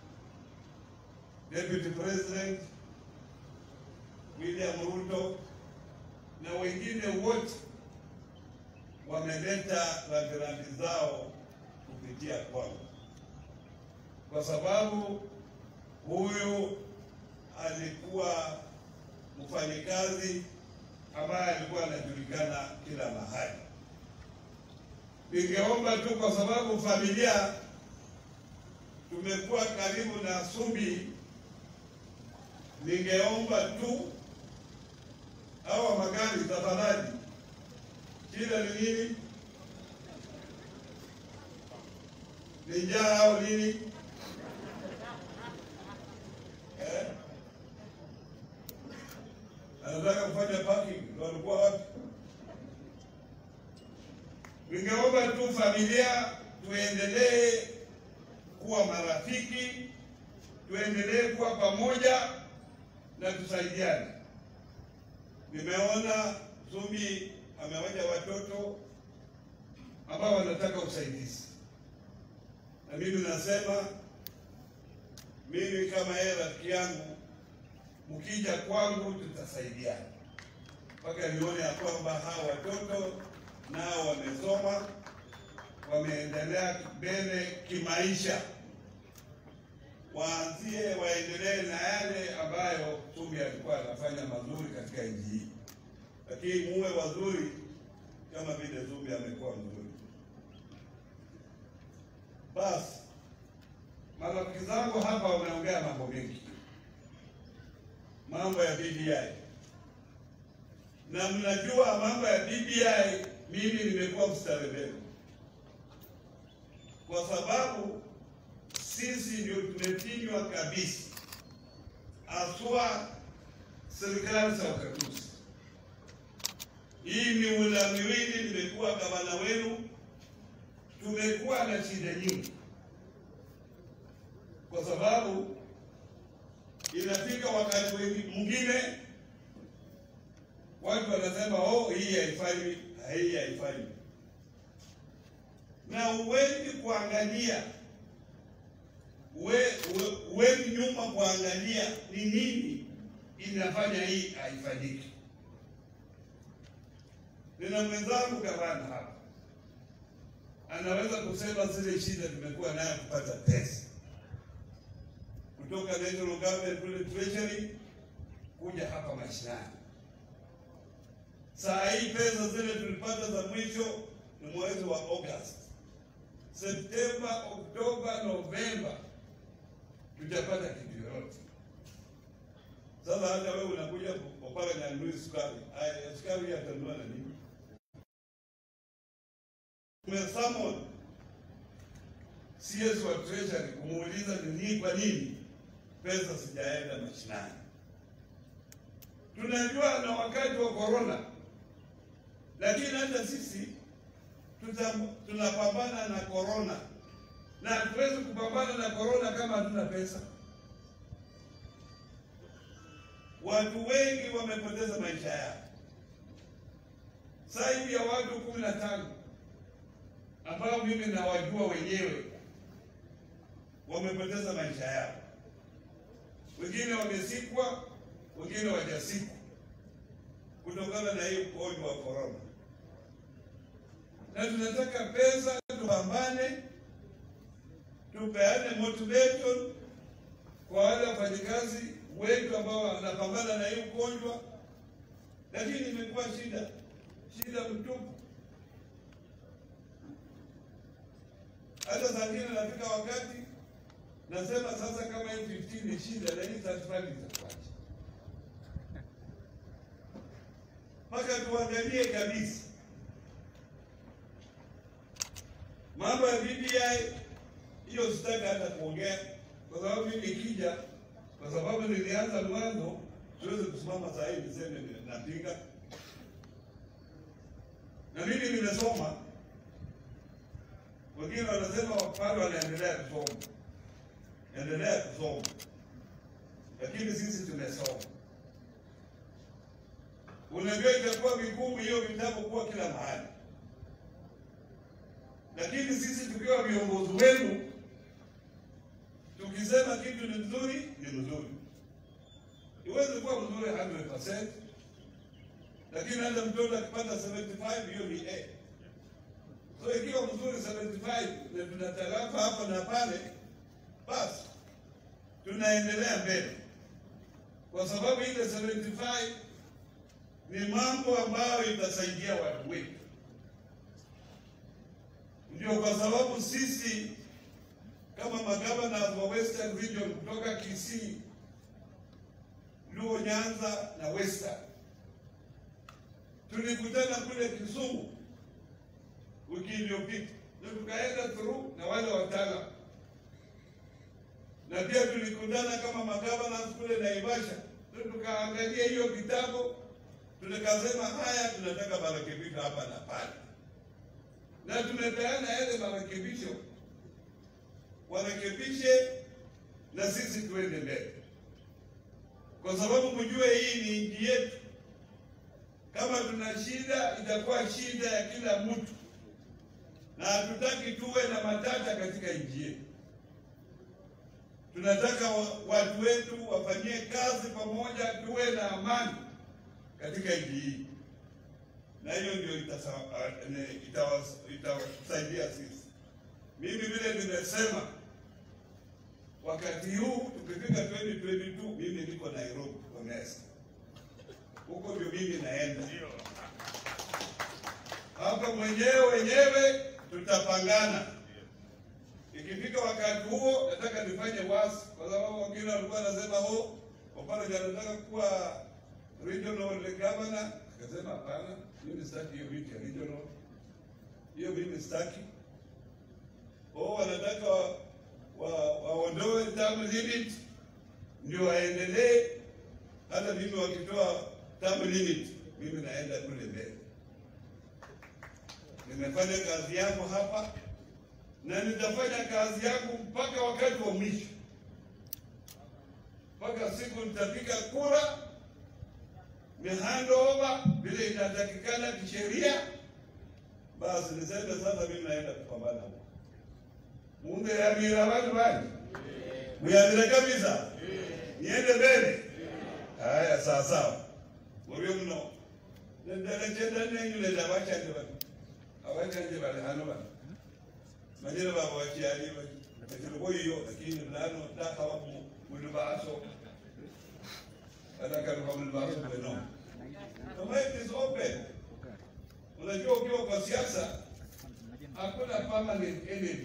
Speaker 4: Deputy President William Ruto na wengine wote wameleta rambirambi zao kupitia kwangu, kwa sababu huyu alikuwa mfanyikazi ambaye alikuwa anajulikana kila mahali. Ningeomba tu, kwa sababu familia tumekuwa karibu na Sumbi, ningeomba tu hawa magari tafadhali, shida ni nini? Ni njaa au nini? Eh? Anataka kufanya parking, ndio alikuwa wapi? Ningeomba tu familia tuendelee kuwa marafiki, tuendelee kuwa pamoja na tusaidiane. Nimeona Sumbi amewaja watoto ambao wanataka usaidizi, na mimi nasema, mimi kama yeye rafiki yangu, mkija kwangu tutasaidiana mpaka nione ya kwamba hawa watoto nao wamesoma, wameendelea mbele kimaisha, waanzie waendelee na yale ambayo Sumbi alikuwa anafanya mazuri katika nchi hii, lakini muwe wazuri kama vile Sumbi amekuwa mzuri. Basi marafiki zangu hapa wameongea mambo mengi, mambo ya B B I, na mnajua mambo ya B B I mimi nimekuwa mstari mbele, kwa sababu sisi ndio tumefinywa kabisa, aswa serikali za ugatuzi. Hii miula miwili nimekuwa gavana wenu, tumekuwa na shida nyingi, kwa sababu inafika wakati mwingine watu wanasema oh, hii haifanyi, hii haifanyi, na uwendi kuangalia uwendi nyuma kuangalia ni nini inafanya hii haifanyiki. Nina mwenzangu gavana hapa anaweza kusema zile shida tumekuwa nayo kupata pesa kutoka national government kule treasury kuja hapa mashinani. Saa hii pesa zile tulipata za mwisho ni mwezi wa August, September, October, November tutapata kitu yote. Sasa hata wewe unakuja kupaka na nunui sukari, haya sukari yatanunua na nini? Tumesummon C S wa treasury kumuuliza ni kwa nini pesa sijaenda mashinani. Tunajua na wakati wa corona, lakini hata sisi tunapambana na corona, na hatuwezi kupambana na corona kama hatuna pesa. Watu wengi wamepoteza maisha yao, zaidi ya watu kumi na tano ambao mimi nawajua wenyewe wamepoteza maisha yao. Wengine wamesikwa, wengine wajasikwa kutokana na hiyo ugonjwa wa corona. Na tunataka pesa, tupambane, tupeane motivation kwa wale wafanyikazi wetu ambao wanapambana na hiyo ugonjwa, lakini imekuwa shida, shida mtupu. Hata saa ingine nafika wakati nasema sasa kama hii fifteen ni shida, na hii thirty-five itakuwaje? Mpaka tuangalie kabisa mambo ya B B I, hiyo hiyo sitaki hata kuongea, kwa sababu mimi nikija, kwa sababu nilianza mwanzo, siwezi kusimama saa hii niseme napinga. Na mimi nimesoma, wengine wanasema bado wanaendelea kusoma, endelea kusoma, lakini sisi tumesoma. Unajua itakuwa vigumu hiyo vitabu kuwa kila mahali, lakini sisi tukiwa viongozi wenu, tukisema kitu ni mzuri, ni mzuri. Iweze kuwa mzuri mia moja percent, lakini hata mtoto akipata seventy-five hiyo ni A. So ikiwa mzuri seventy-five na tunatarafa hapa na pale, basi tunaendelea mbele, kwa sababu ile seventy-five ni mambo ambayo itasaidia watu wetu. Ndio kwa sababu sisi kama magavana wa Western Region kutoka Kisii, Luo, Nyanza na Western, tulikutana kule Kisumu wiki iliyopita, na tukaenda through na wale wataalamu, na pia tulikutana kama magavana kule Naivasha, na tukaangalia hiyo kitabu, tukasema haya tunataka marekebisho hapa na pale, na tumepeana yale marekebisho, warekebishe na sisi tuende mbele, kwa sababu mjue hii ni nchi yetu. Kama tuna shida, itakuwa shida ya kila mtu, na hatutaki tuwe na matata katika nchi yetu. Tunataka watu wetu wafanyie kazi pamoja, tuwe na amani katika nchi hii, na hiyo ndio itasaidia sisi. Mimi vile nimesema, wakati huu tukifika twenty twenty-two, mimi niko Nairobi kwa mesa, huko ndio mimi naenda. Hapa mwenyewe wenyewe tutapangana. Ikifika wakati huo, nataka nifanye wasi, kwa sababu wengine walikuwa wanasema oh, Opara anataka kuwa regional governor. Akasema hapana, mimi sitaki hiyo vitu ya regional, hiyo mimi sitaki. Oh, wanataka waondoe wa, term limit ndio waendelee. Hata mimi wakitoa term limit, mimi naenda kule mbele. Nimefanya kazi yangu hapa, na nitafanya kazi yangu mpaka wakati wa mwisho, mpaka siku nitapiga kura, ni handover vile inatakikana kisheria. Basi niseme sasa mimi naenda kupambana. Munde ya mira watu bali. Muyadile kabisa. Niende mbele. Haya sawa sawa. Mbona mno? Nendele chenda nini yule dawacha ndio bali. Awacha nje bali hano bali. Majira baba wachiali bali. Lakini hiyo lakini mlano taka wa mulubaso. Nataka kwa mulubaso beno. The mic is open. Unajua ukiwa kwa siasa hakuna permanent enemy.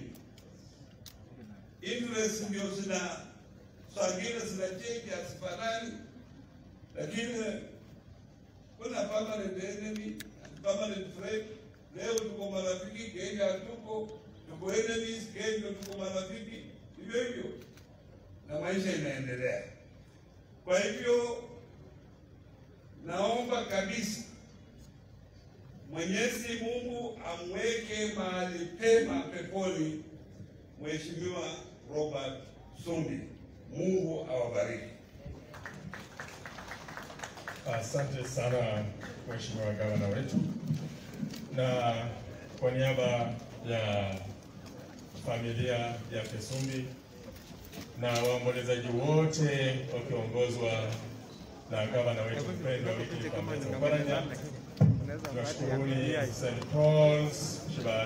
Speaker 4: Interest ndio zina sangine zina change asifanani, lakini kuna permanent enemy, permanent friend. Leo tuko marafiki, kesho tuko tuko enemies, kesho tuko marafiki, hivyo hivyo, na maisha inaendelea. Kwa hivyo naomba kabisa Mwenyezi Mungu amweke mahali pema peponi Mheshimiwa Robert Sumbi. Mungu awabariki.
Speaker 2: Asante sana Mheshimiwa Gavana wetu, na kwa niaba ya familia ya Kesumbi na waombolezaji wote wakiongozwa na Gavana wetu mpendwa Wycliffe Oparanya, tunashukuruni Saint Paul's